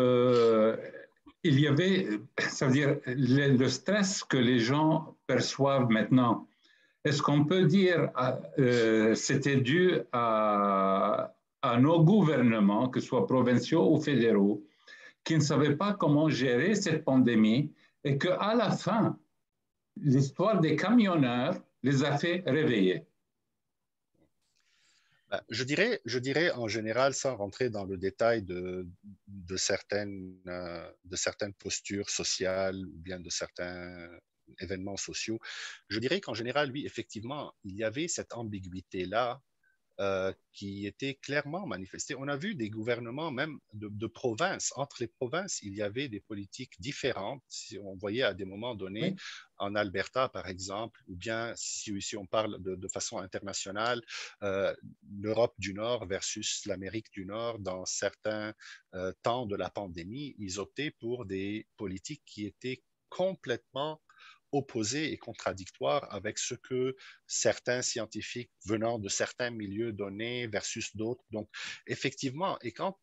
il y avait, ça veut dire, le stress que les gens perçoivent maintenant, est-ce qu'on peut dire c'était dû à nos gouvernements, que ce soit provinciaux ou fédéraux, qui ne savaient pas comment gérer cette pandémie et qu'à la fin, l'histoire des camionneurs les a fait réveiller? Je dirais en général, sans rentrer dans le détail de certaines postures sociales ou bien de certains événements sociaux, je dirais qu'en général, oui, effectivement, il y avait cette ambiguïté-là qui était clairement manifestée. On a vu des gouvernements même de provinces. Entre les provinces, il y avait des politiques différentes. Si on voyait à des moments donnés, oui, en Alberta, par exemple, ou bien si on parle de façon internationale, l'Europe du Nord versus l'Amérique du Nord, dans certains temps de la pandémie, ils optaient pour des politiques qui étaient complètement opposé et contradictoire avec ce que certains scientifiques venant de certains milieux donnés versus d'autres. Donc, effectivement, et quand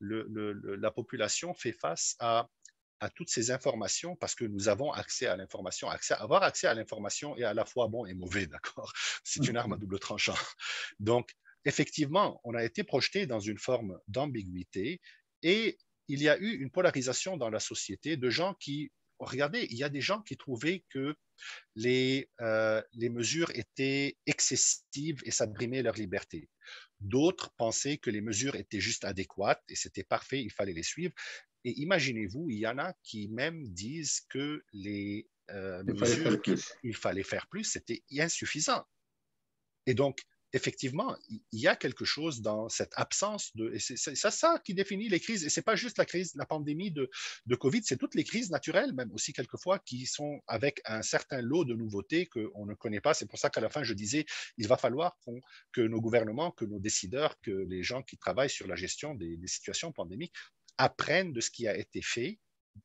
la population fait face à toutes ces informations, parce que nous avons accès à l'information, avoir accès à l'information est à la fois bon et mauvais, d'accord? C'est une arme à double tranchant. Donc, effectivement, on a été projeté dans une forme d'ambiguïté et il y a eu une polarisation dans la société de gens qui, regardez, il y a des gens qui trouvaient que les mesures étaient excessives et ça brimait leur liberté. D'autres pensaient que les mesures étaient juste adéquates et c'était parfait, il fallait les suivre. Et imaginez-vous, il y en a qui même disent que les mesures qu'il fallait faire plus, c'était insuffisant. Et donc, effectivement, il y a quelque chose dans cette absence de... Et c'est ça qui définit les crises. Et ce n'est pas juste la pandémie de Covid, c'est toutes les crises naturelles, même aussi quelquefois, qui sont avec un certain lot de nouveautés qu'on ne connaît pas. C'est pour ça qu'à la fin, je disais, il va falloir que nos gouvernements, que nos décideurs, que les gens qui travaillent sur la gestion des situations pandémiques apprennent de ce qui a été fait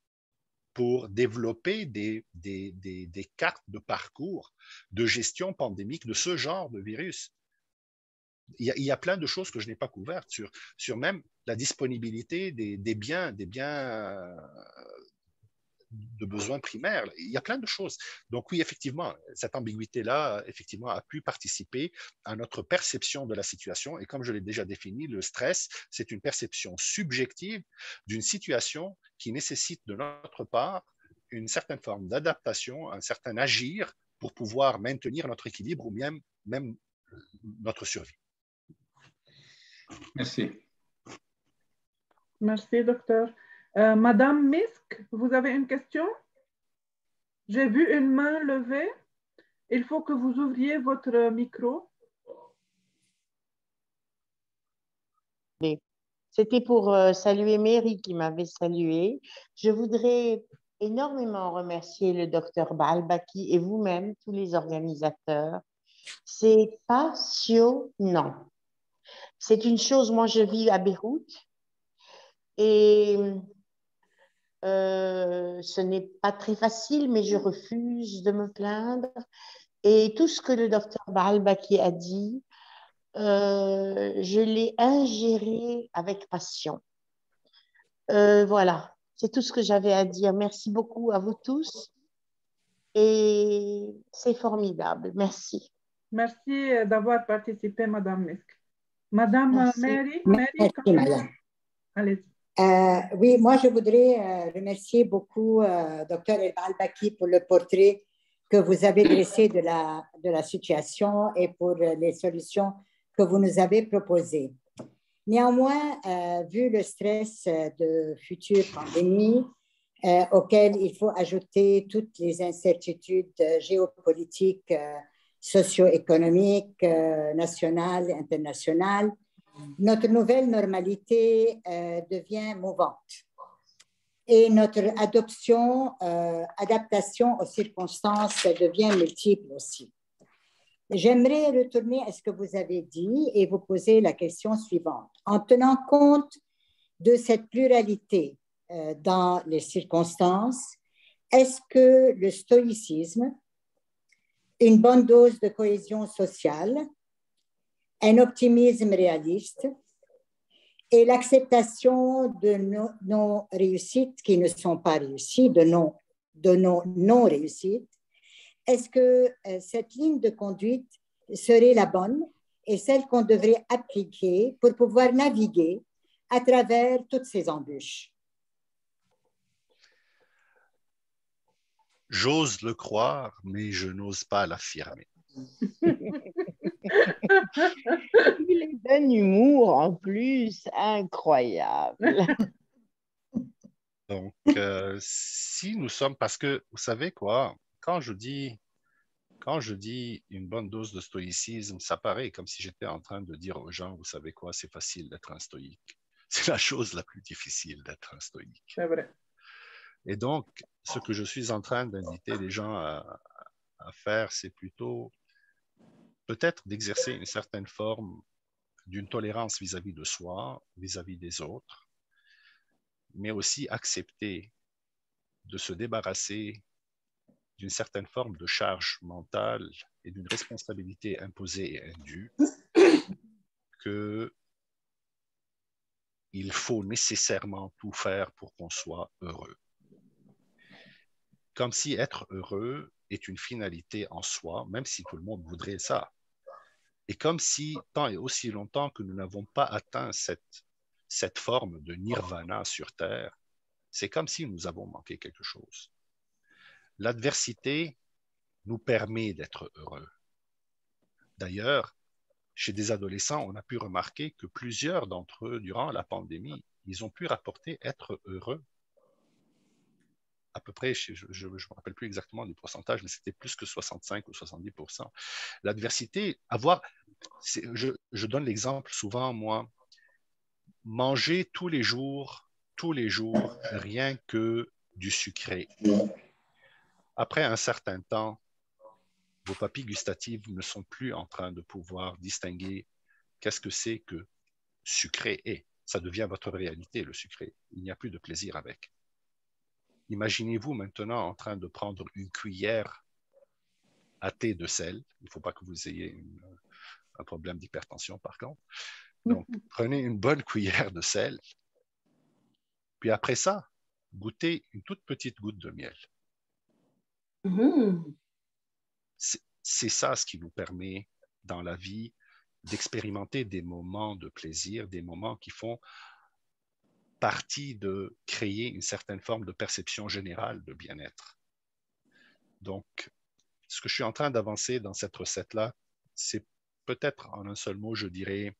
pour développer des cartes de parcours de gestion pandémique de ce genre de virus. Il y a plein de choses que je n'ai pas couvertes sur même la disponibilité des biens de besoins primaires. Il y a plein de choses. Donc oui, effectivement, cette ambiguïté-là, effectivement, a pu participer à notre perception de la situation. Et comme je l'ai déjà défini, le stress, c'est une perception subjective d'une situation qui nécessite de notre part une certaine forme d'adaptation, un certain agir pour pouvoir maintenir notre équilibre ou même notre survie. Merci. Merci, docteur. Madame Misk, vous avez une question? J'ai vu une main levée. Il faut que vous ouvriez votre micro. C'était pour saluer Mary qui m'avait salué. Je voudrais énormément remercier le docteur Balbaki et vous-même, tous les organisateurs. C'est passionnant. C'est une chose, moi je vis à Beyrouth et ce n'est pas très facile, mais je refuse de me plaindre. Et tout ce que le docteur Balbaki a dit, je l'ai ingéré avec passion. Voilà, c'est tout ce que j'avais à dire. Merci beaucoup à vous tous et c'est formidable. Merci. Merci d'avoir participé, Madame Misk. Madame Merci. Mary, Merci, Madame. allez-y. Oui, moi, je voudrais remercier beaucoup Dr. Al-Baki pour le portrait que vous avez dressé de la situation et pour les solutions que vous nous avez proposées. Néanmoins, vu le stress de futures pandémies, auquel il faut ajouter toutes les incertitudes géopolitiques, socio-économiques, nationales et internationales, notre nouvelle normalité devient mouvante et notre adaptation aux circonstances devient multiple aussi. J'aimerais retourner à ce que vous avez dit et vous poser la question suivante. En tenant compte de cette pluralité dans les circonstances, est-ce que le stoïcisme, une bonne dose de cohésion sociale, un optimisme réaliste et l'acceptation de nos réussites qui ne sont pas réussies, de nos non-réussites, est-ce que cette ligne de conduite serait la bonne et celle qu'on devrait appliquer pour pouvoir naviguer à travers toutes ces embûches? J'ose le croire, mais je n'ose pas l'affirmer. Il est d'un humour en plus incroyable. Donc, si nous sommes, parce que vous savez quoi, quand je dis une bonne dose de stoïcisme, ça paraît comme si j'étais en train de dire aux gens, vous savez quoi, c'est facile d'être un stoïque. C'est la chose la plus difficile d'être un stoïque. C'est vrai. Et donc, ce que je suis en train d'inviter les gens à faire, c'est plutôt peut-être d'exercer une certaine forme d'une tolérance vis-à-vis de soi, vis-à-vis des autres, mais aussi accepter de se débarrasser d'une certaine forme de charge mentale et d'une responsabilité imposée et indue qu'il faut nécessairement tout faire pour qu'on soit heureux. Comme si être heureux est une finalité en soi, même si tout le monde voudrait ça. Et comme si, tant et aussi longtemps que nous n'avons pas atteint cette forme de nirvana sur Terre, c'est comme si nous avons manqué quelque chose. L'adversité nous permet d'être heureux. D'ailleurs, chez des adolescents, on a pu remarquer que plusieurs d'entre eux, durant la pandémie, ils ont pu rapporter être heureux. À peu près, je ne me rappelle plus exactement du pourcentage, mais c'était plus que 65 ou 70%. L'adversité, je donne l'exemple souvent, moi, manger tous les jours, rien que du sucré. Après un certain temps, vos papilles gustatives ne sont plus en train de pouvoir distinguer qu'est-ce que c'est que sucré est. Ça devient votre réalité, le sucré. Il n'y a plus de plaisir avec. Imaginez-vous maintenant en train de prendre une cuillère à thé de sel. Il ne faut pas que vous ayez un problème d'hypertension, par contre. Donc, prenez une bonne cuillère de sel, puis après ça, goûtez une toute petite goutte de miel. C'est ça ce qui nous permet, dans la vie, d'expérimenter des moments de plaisir, des moments qui font partie de créer une certaine forme de perception générale de bien-être. Donc, ce que je suis en train d'avancer dans cette recette-là, c'est peut-être en un seul mot, je dirais,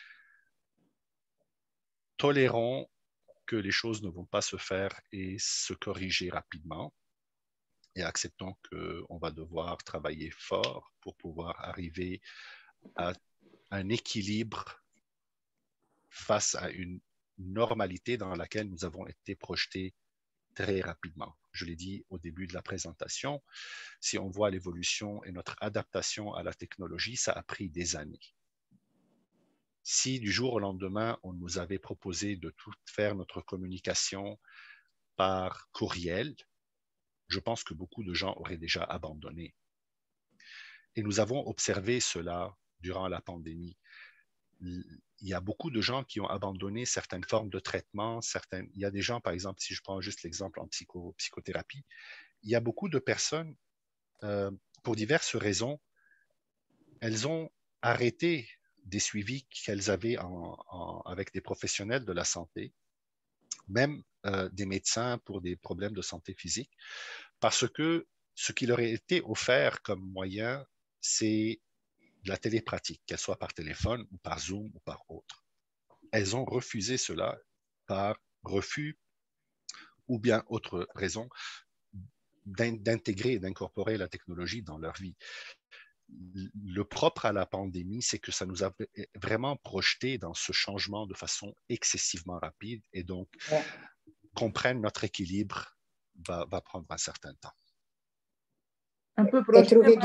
tolérons que les choses ne vont pas se faire et se corriger rapidement et acceptons qu'on va devoir travailler fort pour pouvoir arriver à un équilibre face à une normalité dans laquelle nous avons été projetés très rapidement. Je l'ai dit au début de la présentation, si on voit l'évolution et notre adaptation à la technologie, ça a pris des années. Si du jour au lendemain, on nous avait proposé de tout faire notre communication par courriel, je pense que beaucoup de gens auraient déjà abandonné. Et nous avons observé cela durant la pandémie. il y a beaucoup de gens qui ont abandonné certaines formes de traitement. Il y a des gens, par exemple, si je prends juste l'exemple en psychothérapie, il y a beaucoup de personnes, pour diverses raisons, elles ont arrêté des suivis qu'elles avaient avec des professionnels de la santé, même des médecins pour des problèmes de santé physique, parce que ce qui leur a été offert comme moyen, c'est de la télépratique, qu'elle soit par téléphone ou par Zoom ou par autre. Elles ont refusé cela par refus ou bien autre raison d'intégrer et d'incorporer la technologie dans leur vie. Le propre à la pandémie, c'est que ça nous a vraiment projeté dans ce changement de façon excessivement rapide et donc comprendre notre équilibre va prendre un certain temps. Un peu et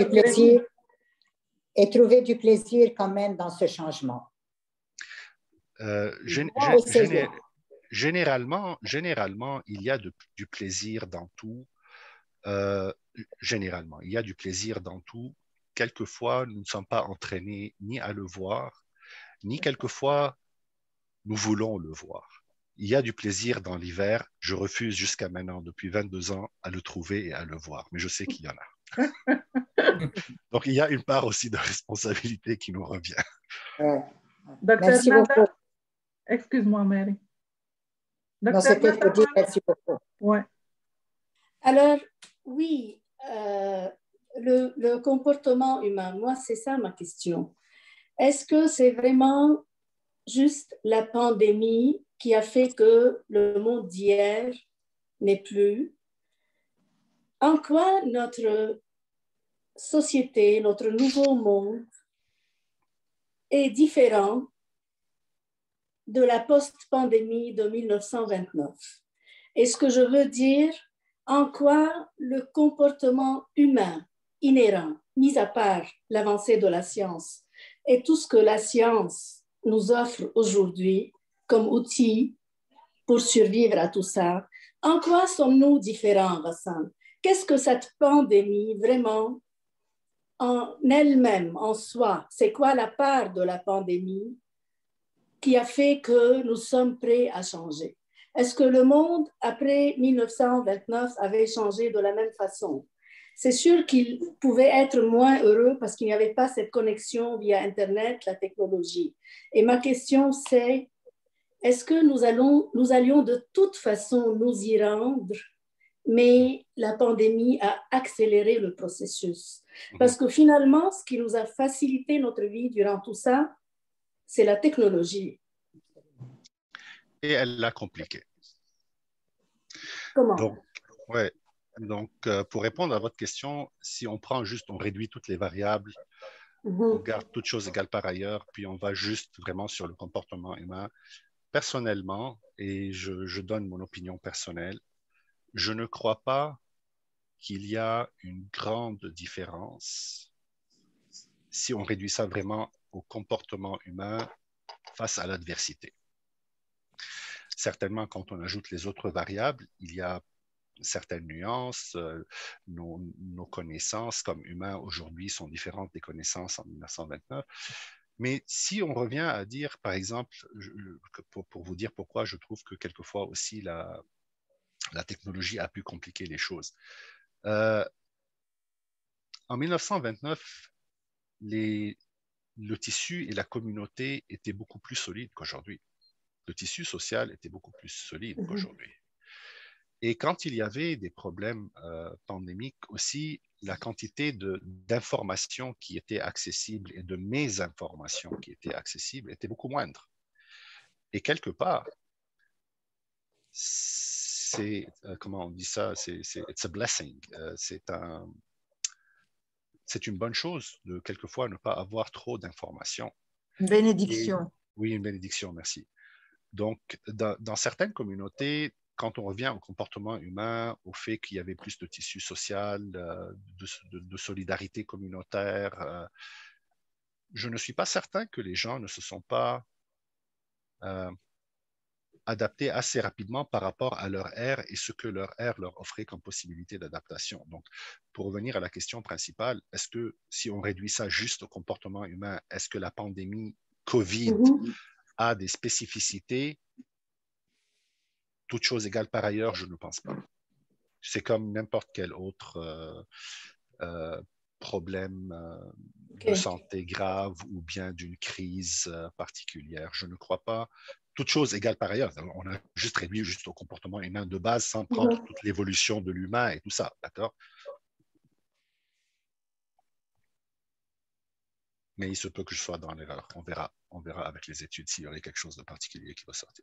trouver du plaisir quand même dans ce changement. Généralement, il y a du plaisir dans tout. Généralement, il y a du plaisir dans tout. Quelquefois, nous ne sommes pas entraînés ni à le voir, ni quelquefois, nous voulons le voir. Il y a du plaisir dans l'hiver. Je refuse jusqu'à maintenant, depuis 22 ans, à le trouver et à le voir, mais je sais qu'il y en a. Donc, il y a une part aussi de responsabilité qui nous revient. Merci beaucoup. Excuse-moi, Mary. Non, c'était pour dire merci beaucoup. Ouais. Alors, oui, le comportement humain, moi, c'est ça ma question. Est-ce que c'est vraiment juste la pandémie qui a fait que le monde d'hier n'est plus? En quoi notre société, notre nouveau monde est différent de la post-pandémie de 1929? Et ce que je veux dire, en quoi le comportement humain inhérent, mis à part l'avancée de la science, et tout ce que la science nous offre aujourd'hui comme outil pour survivre à tout ça, en quoi sommes-nous différents, Hassan? Qu'est-ce que cette pandémie vraiment en elle-même, en soi, c'est quoi la part de la pandémie qui a fait que nous sommes prêts à changer? Est-ce que le monde, après 1929, avait changé de la même façon? C'est sûr qu'il pouvait être moins heureux parce qu'il n'y avait pas cette connexion via Internet, la technologie. Et ma question, c'est, est-ce que nous allions de toute façon nous y rendre, mais la pandémie a accéléré le processus? Parce que finalement, ce qui nous a facilité notre vie durant tout ça, c'est la technologie. Et elle l'a compliqué. Comment? Donc, pour répondre à votre question, si on prend juste, on réduit toutes les variables, on garde toutes choses égales par ailleurs, puis on va juste vraiment sur le comportement humain. Personnellement, et je donne mon opinion personnelle, je ne crois pas qu'il y a une grande différence si on réduit ça vraiment au comportement humain face à l'adversité. Certainement, quand on ajoute les autres variables, il y a certaines nuances. Nos connaissances comme humains aujourd'hui sont différentes des connaissances en 1929. Mais si on revient à dire, par exemple, pour vous dire pourquoi je trouve que quelquefois aussi la technologie a pu compliquer les choses. En 1929, le tissu et la communauté étaient beaucoup plus solides qu'aujourd'hui. Le tissu social était beaucoup plus solide qu'aujourd'hui. Et quand il y avait des problèmes pandémiques aussi, la quantité d'informations qui étaient accessibles et de mésinformations qui étaient accessibles était beaucoup moindre. Et quelque part, c'est, comment on dit ça, it's a blessing. C'est une bonne chose de quelquefois ne pas avoir trop d'informations. Une bénédiction. Oui, une bénédiction, merci. Donc, dans certaines communautés, quand on revient au comportement humain, au fait qu'il y avait plus de tissu social, de solidarité communautaire, je ne suis pas certain que les gens ne se sont pas adaptés assez rapidement par rapport à leur ère et ce que leur ère leur offrait comme possibilité d'adaptation. Donc, pour revenir à la question principale, est-ce que si on réduit ça juste au comportement humain, est-ce que la pandémie COVID a des spécificités, toutes choses égales par ailleurs, je ne pense pas. C'est comme n'importe quel autre problème de santé grave ou bien d'une crise particulière. Je ne crois pas. Toutes choses égales par ailleurs. On a juste réduit juste au comportement humain de base sans prendre toute l'évolution de l'humain et tout ça, d'accord? Mais il se peut que je sois dans l'erreur. On verra avec les études s'il y aurait quelque chose de particulier qui va sortir.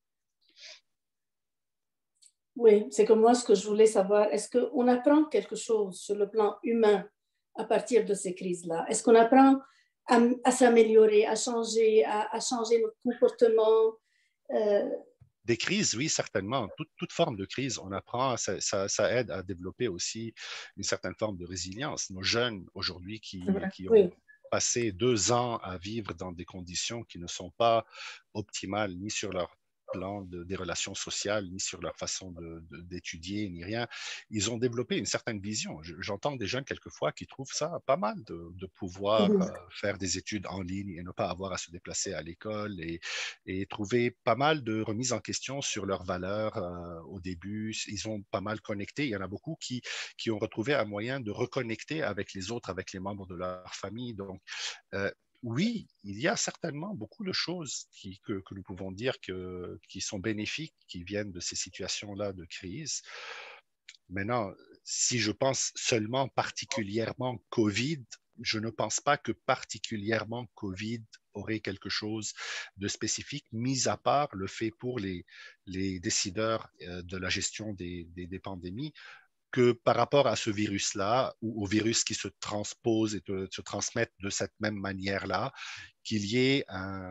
Oui, c'est comme moi ce que je voulais savoir. Est-ce qu'on apprend quelque chose sur le plan humain à partir de ces crises-là? Est-ce qu'on apprend à s'améliorer, à changer notre comportement? Des crises, oui, certainement. Toute forme de crise, on apprend, ça aide à développer aussi une certaine forme de résilience. Nos jeunes aujourd'hui qui ont passé 2 ans à vivre dans des conditions qui ne sont pas optimales, ni sur leur plan des relations sociales, ni sur leur façon d'étudier, ni rien. Ils ont développé une certaine vision. J'entends des jeunes quelquefois qui trouvent ça pas mal de pouvoir faire des études en ligne et ne pas avoir à se déplacer à l'école et trouver pas mal de remises en question sur leurs valeurs au début. Ils ont pas mal connecté. Il y en a beaucoup qui ont retrouvé un moyen de reconnecter avec les autres, avec les membres de leur famille. Donc, oui, il y a certainement beaucoup de choses que nous pouvons dire qui sont bénéfiques, qui viennent de ces situations-là de crise. Maintenant, si je pense seulement particulièrement COVID, je ne pense pas que particulièrement COVID aurait quelque chose de spécifique, mis à part le fait pour les décideurs de la gestion des pandémies, que par rapport à ce virus-là, ou au virus qui se transpose et se transmettent de cette même manière-là, qu'il y ait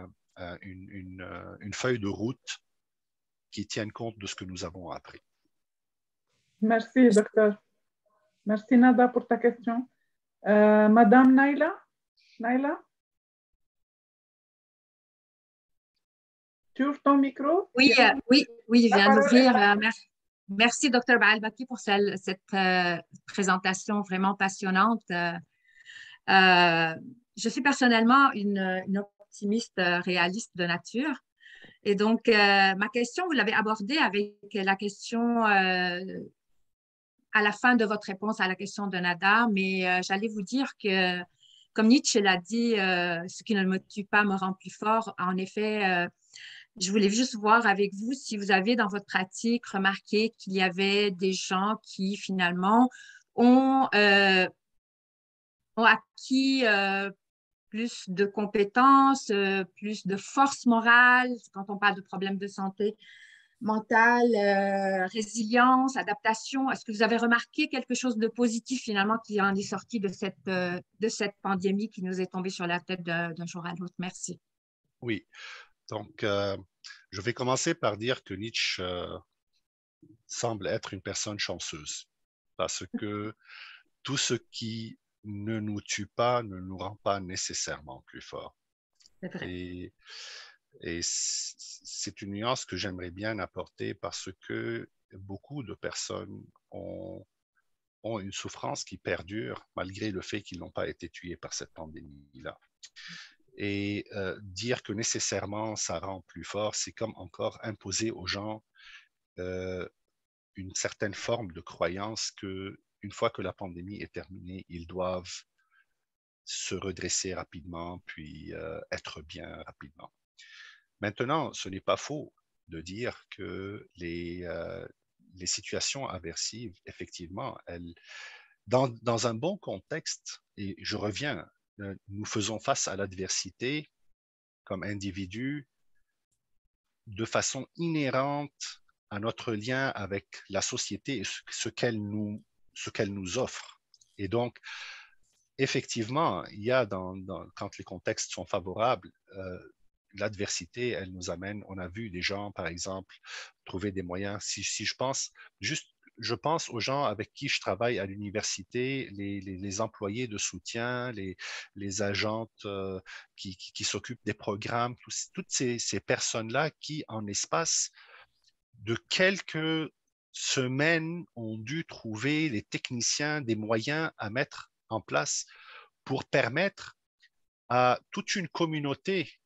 une feuille de route qui tienne compte de ce que nous avons appris. Merci, docteur. Merci, Nada, pour ta question. Madame Naila? Naila? Tu ouvres ton micro? Oui, je viens d'ouvrir. Merci, Dr. Baalbaki, pour cette présentation vraiment passionnante. Je suis personnellement une optimiste réaliste de nature. Et donc, ma question, vous l'avez abordée avec la question à la fin de votre réponse à la question de Nada, mais j'allais vous dire que, comme Nietzsche l'a dit, ce qui ne me tue pas me rend plus fort. En effet, je voulais juste voir avec vous si vous avez dans votre pratique remarqué qu'il y avait des gens qui finalement ont acquis plus de compétences, plus de force morale, quand on parle de problèmes de santé mentale, résilience, adaptation. Est-ce que vous avez remarqué quelque chose de positif finalement qui en est sorti de cette pandémie qui nous est tombée sur la tête d'un jour à l'autre? Merci. Oui. Donc, je vais commencer par dire que Nietzsche semble être une personne chanceuse parce que tout ce qui ne nous tue pas ne nous rend pas nécessairement plus forts. C'est vrai. Et c'est une nuance que j'aimerais bien apporter parce que beaucoup de personnes ont une souffrance qui perdure malgré le fait qu'ils n'ont pas été tués par cette pandémie-là. Et dire que nécessairement ça rend plus fort, c'est comme encore imposer aux gens une certaine forme de croyance qu'une fois que la pandémie est terminée, ils doivent se redresser rapidement, puis être bien rapidement. Maintenant, ce n'est pas faux de dire que les situations aversives, effectivement, dans un bon contexte, et je reviens, nous faisons face à l'adversité comme individus de façon inhérente à notre lien avec la société et ce qu'elle nous offre. Et donc, effectivement, il y a quand les contextes sont favorables, l'adversité, elle nous amène, on a vu des gens, par exemple, trouver des moyens. Si je pense aux gens avec qui je travaille à l'université, les employés de soutien, les agentes qui s'occupent des programmes, toutes ces personnes-là qui, en espace de quelques semaines, ont dû trouver, les techniciens, des moyens à mettre en place pour permettre à toute une communauté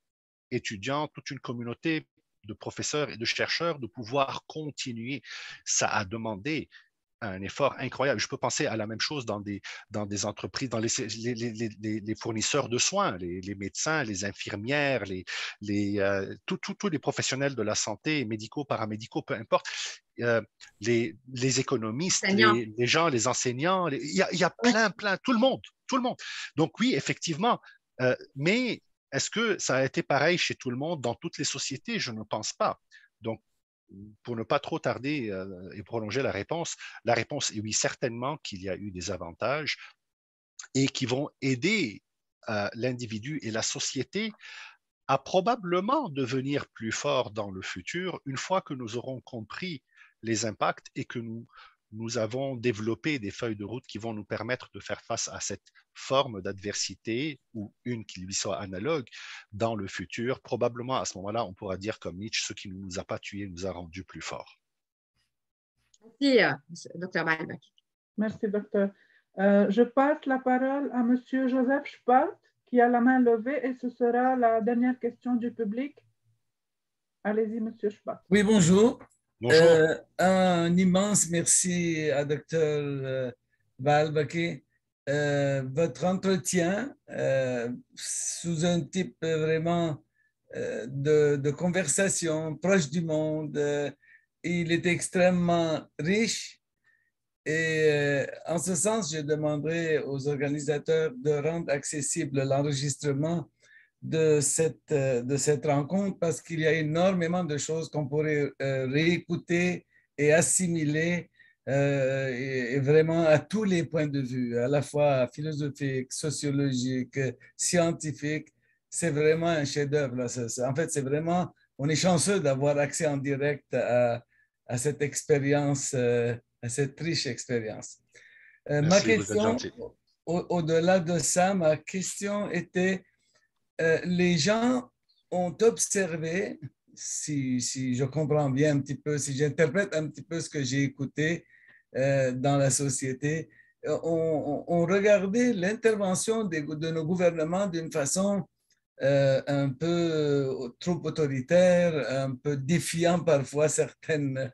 étudiants, toute une communauté de professeurs et de chercheurs de pouvoir continuer. Ça a demandé un effort incroyable. Je peux penser à la même chose dans des entreprises, dans les fournisseurs de soins, les médecins, les infirmières, tous les professionnels de la santé, médicaux, paramédicaux, peu importe, les économistes, les gens, les enseignants, il y a plein, tout le monde. Donc oui, effectivement, mais est-ce que ça a été pareil chez tout le monde dans toutes les sociétés? Je ne pense pas. Donc, pour ne pas trop tarder et prolonger la réponse est oui, certainement qu'il y a eu des avantages et qui vont aider l'individu et la société à probablement devenir plus forts dans le futur une fois que nous aurons compris les impacts et que nous avons développé des feuilles de route qui vont nous permettre de faire face à cette forme d'adversité ou une qui lui soit analogue dans le futur. Probablement, à ce moment-là, on pourra dire comme Nietzsche, ce qui ne nous a pas tués nous a rendus plus forts. Merci, Dr. Balbaki. Merci, docteur. Je passe la parole à Monsieur Joseph Spalt, qui a la main levée, et ce sera la dernière question du public. Allez-y, Monsieur Spalt. Oui, bonjour. Bonjour. Un immense merci à Dr. Balbaki. Votre entretien sous un type vraiment de conversation proche du monde, il est extrêmement riche et en ce sens, je demanderai aux organisateurs de rendre accessible l'enregistrement de cette rencontre parce qu'il y a énormément de choses qu'on pourrait réécouter et assimiler et vraiment à tous les points de vue, à la fois philosophique, sociologique, scientifique. C'est vraiment un chef-d'œuvre. En fait, c'est vraiment, on est chanceux d'avoir accès en direct à cette expérience, à cette riche expérience. Ma question, au-delà de ça, ma question était les gens ont observé, si je comprends bien un petit peu, si j'interprète un petit peu ce que j'ai écouté dans la société, ont regardé l'intervention de nos gouvernements d'une façon un peu trop autoritaire, un peu défiant parfois certaines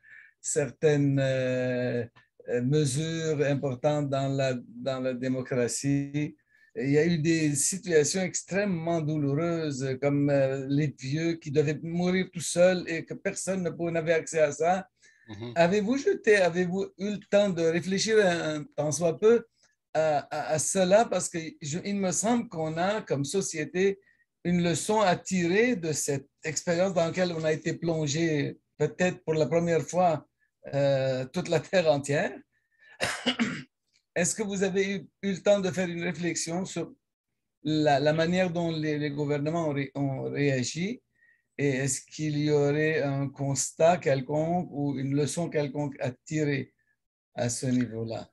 mesures importantes dans la démocratie. Il y a eu des situations extrêmement douloureuses, comme les vieux qui devaient mourir tout seuls et que personne n'avait accès à ça. Avez-vous eu le temps de réfléchir un tant soit peu à cela? Parce qu'il me semble qu'on a, comme société, une leçon à tirer de cette expérience dans laquelle on a été plongé, peut-être pour la première fois, toute la Terre entière. Est-ce que vous avez eu le temps de faire une réflexion sur la manière dont les gouvernements ont réagi et est-ce qu'il y aurait un constat quelconque ou une leçon quelconque à tirer à ce niveau-là?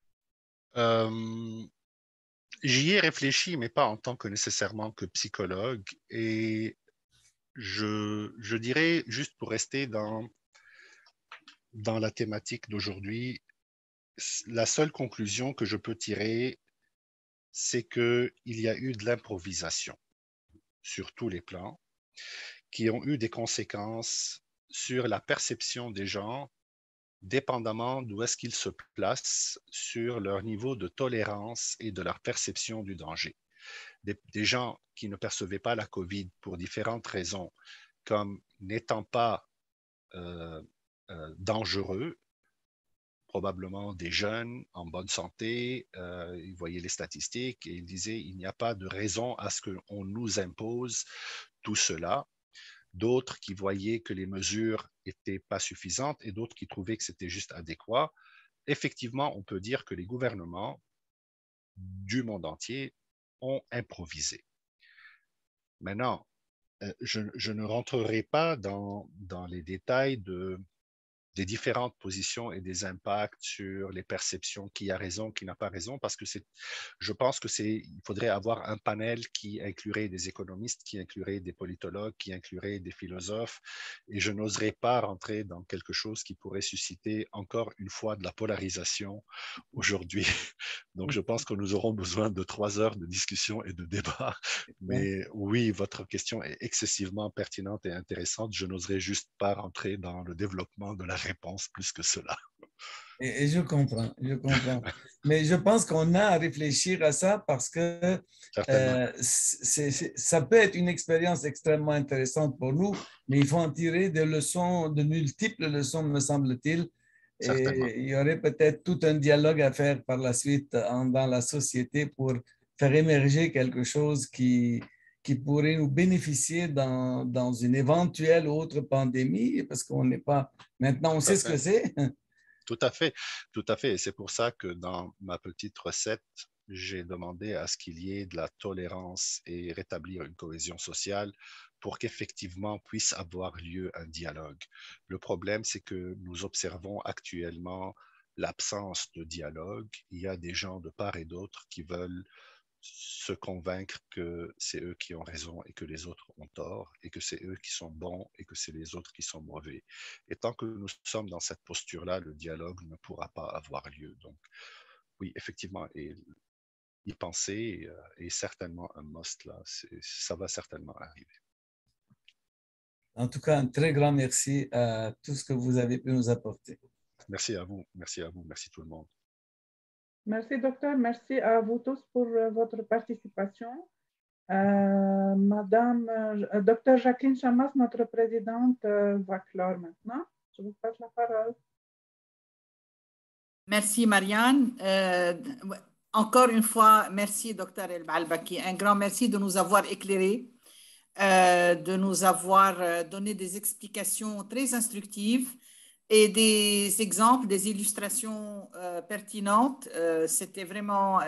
J'y ai réfléchi, mais pas en tant que nécessairement que psychologue. Et je dirais, juste pour rester dans la thématique d'aujourd'hui, la seule conclusion que je peux tirer, c'est qu'il y a eu de l'improvisation sur tous les plans qui ont eu des conséquences sur la perception des gens, dépendamment d'où est-ce qu'ils se placent sur leur niveau de tolérance et de leur perception du danger. Des gens qui ne percevaient pas la COVID pour différentes raisons, comme n'étant pas dangereux, probablement des jeunes en bonne santé, ils voyaient les statistiques et ils disaient il n'y a pas de raison à ce qu'on nous impose tout cela. D'autres qui voyaient que les mesures n'étaient pas suffisantes et d'autres qui trouvaient que c'était juste adéquat. Effectivement, on peut dire que les gouvernements du monde entier ont improvisé. Maintenant, je ne rentrerai pas dans les détails des différentes positions et des impacts sur les perceptions, qui a raison, qui n'a pas raison, parce que je pense il faudrait avoir un panel qui inclurait des économistes, qui inclurait des politologues, qui inclurait des philosophes, et je n'oserais pas rentrer dans quelque chose qui pourrait susciter encore une fois de la polarisation aujourd'hui. Donc, je pense que nous aurons besoin de 3 heures de discussion et de débat. Mais oui, votre question est excessivement pertinente et intéressante. Je n'oserais juste pas rentrer dans le développement de la réponse plus que cela. Et je comprends. Mais je pense qu'on a à réfléchir à ça parce que ça peut être une expérience extrêmement intéressante pour nous, mais il faut en tirer des leçons, de multiples leçons, me semble-t-il. Et il y aurait peut-être tout un dialogue à faire par la suite dans la société pour faire émerger quelque chose qui pourrait nous bénéficier dans une éventuelle autre pandémie, parce qu'on n'est pas... Maintenant, on sait ce que c'est. Tout à fait, tout à fait. Et c'est pour ça que dans ma petite recette, j'ai demandé à ce qu'il y ait de la tolérance et rétablir une cohésion sociale pour qu'effectivement puisse avoir lieu un dialogue. Le problème, c'est que nous observons actuellement l'absence de dialogue. Il y a des gens de part et d'autre qui veulent se convaincre que c'est eux qui ont raison et que les autres ont tort, et que c'est eux qui sont bons et que c'est les autres qui sont mauvais. Et tant que nous sommes dans cette posture-là, le dialogue ne pourra pas avoir lieu. Donc, oui, effectivement, et y penser est certainement un must là. Ça va certainement arriver. En tout cas, un très grand merci à tout ce que vous avez pu nous apporter. Merci à vous, merci tout le monde. Merci, docteur. Merci à vous tous pour votre participation. Madame, docteur Jacqueline Chamas, notre présidente, va clore maintenant. Je vous passe la parole. Merci, Marianne. Encore une fois, merci, docteur El Balbaki. Un grand merci de nous avoir éclairés, de nous avoir donné des explications très instructives et des exemples, des illustrations pertinentes. C'était vraiment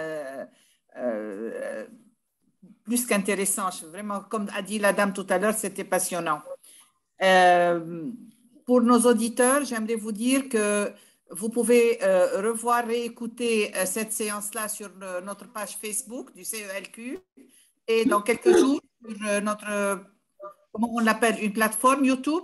plus qu'intéressant. Vraiment, comme a dit la dame tout à l'heure, c'était passionnant. Pour nos auditeurs, j'aimerais vous dire que vous pouvez revoir, réécouter cette séance-là sur notre page Facebook du CELQ et dans quelques jours sur notre, comment on l'appelle, une plateforme YouTube.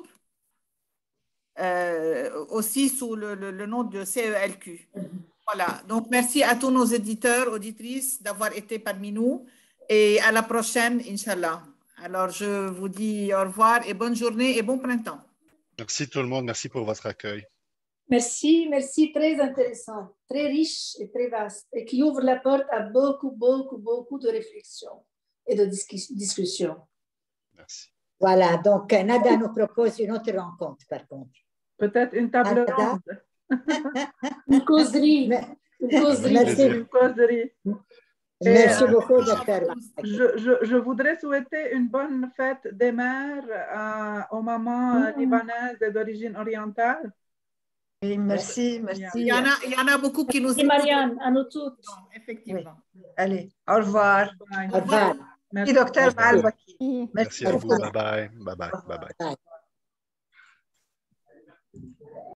Aussi sous le nom de CELQ. Voilà, donc merci à tous nos éditeurs, auditrices d'avoir été parmi nous et à la prochaine, Inch'Allah. Alors, je vous dis au revoir et bonne journée et bon printemps. Merci tout le monde, merci pour votre accueil. Merci, très intéressant, très riche et très vaste et qui ouvre la porte à beaucoup de réflexions et de discussions. Merci. Voilà, donc Nada nous propose une autre rencontre par contre. Peut-être une table ronde. Une causerie. Merci beaucoup, docteur. Je voudrais souhaiter une bonne fête des mères aux mamans libanaises et d'origine orientale. Oui, merci. Il y en a beaucoup qui nous écoutent. Marianne, à nous toutes. Non, effectivement. Oui. Allez, au revoir. Au revoir. Merci, docteur Balbaki. Merci à vous. Bye bye.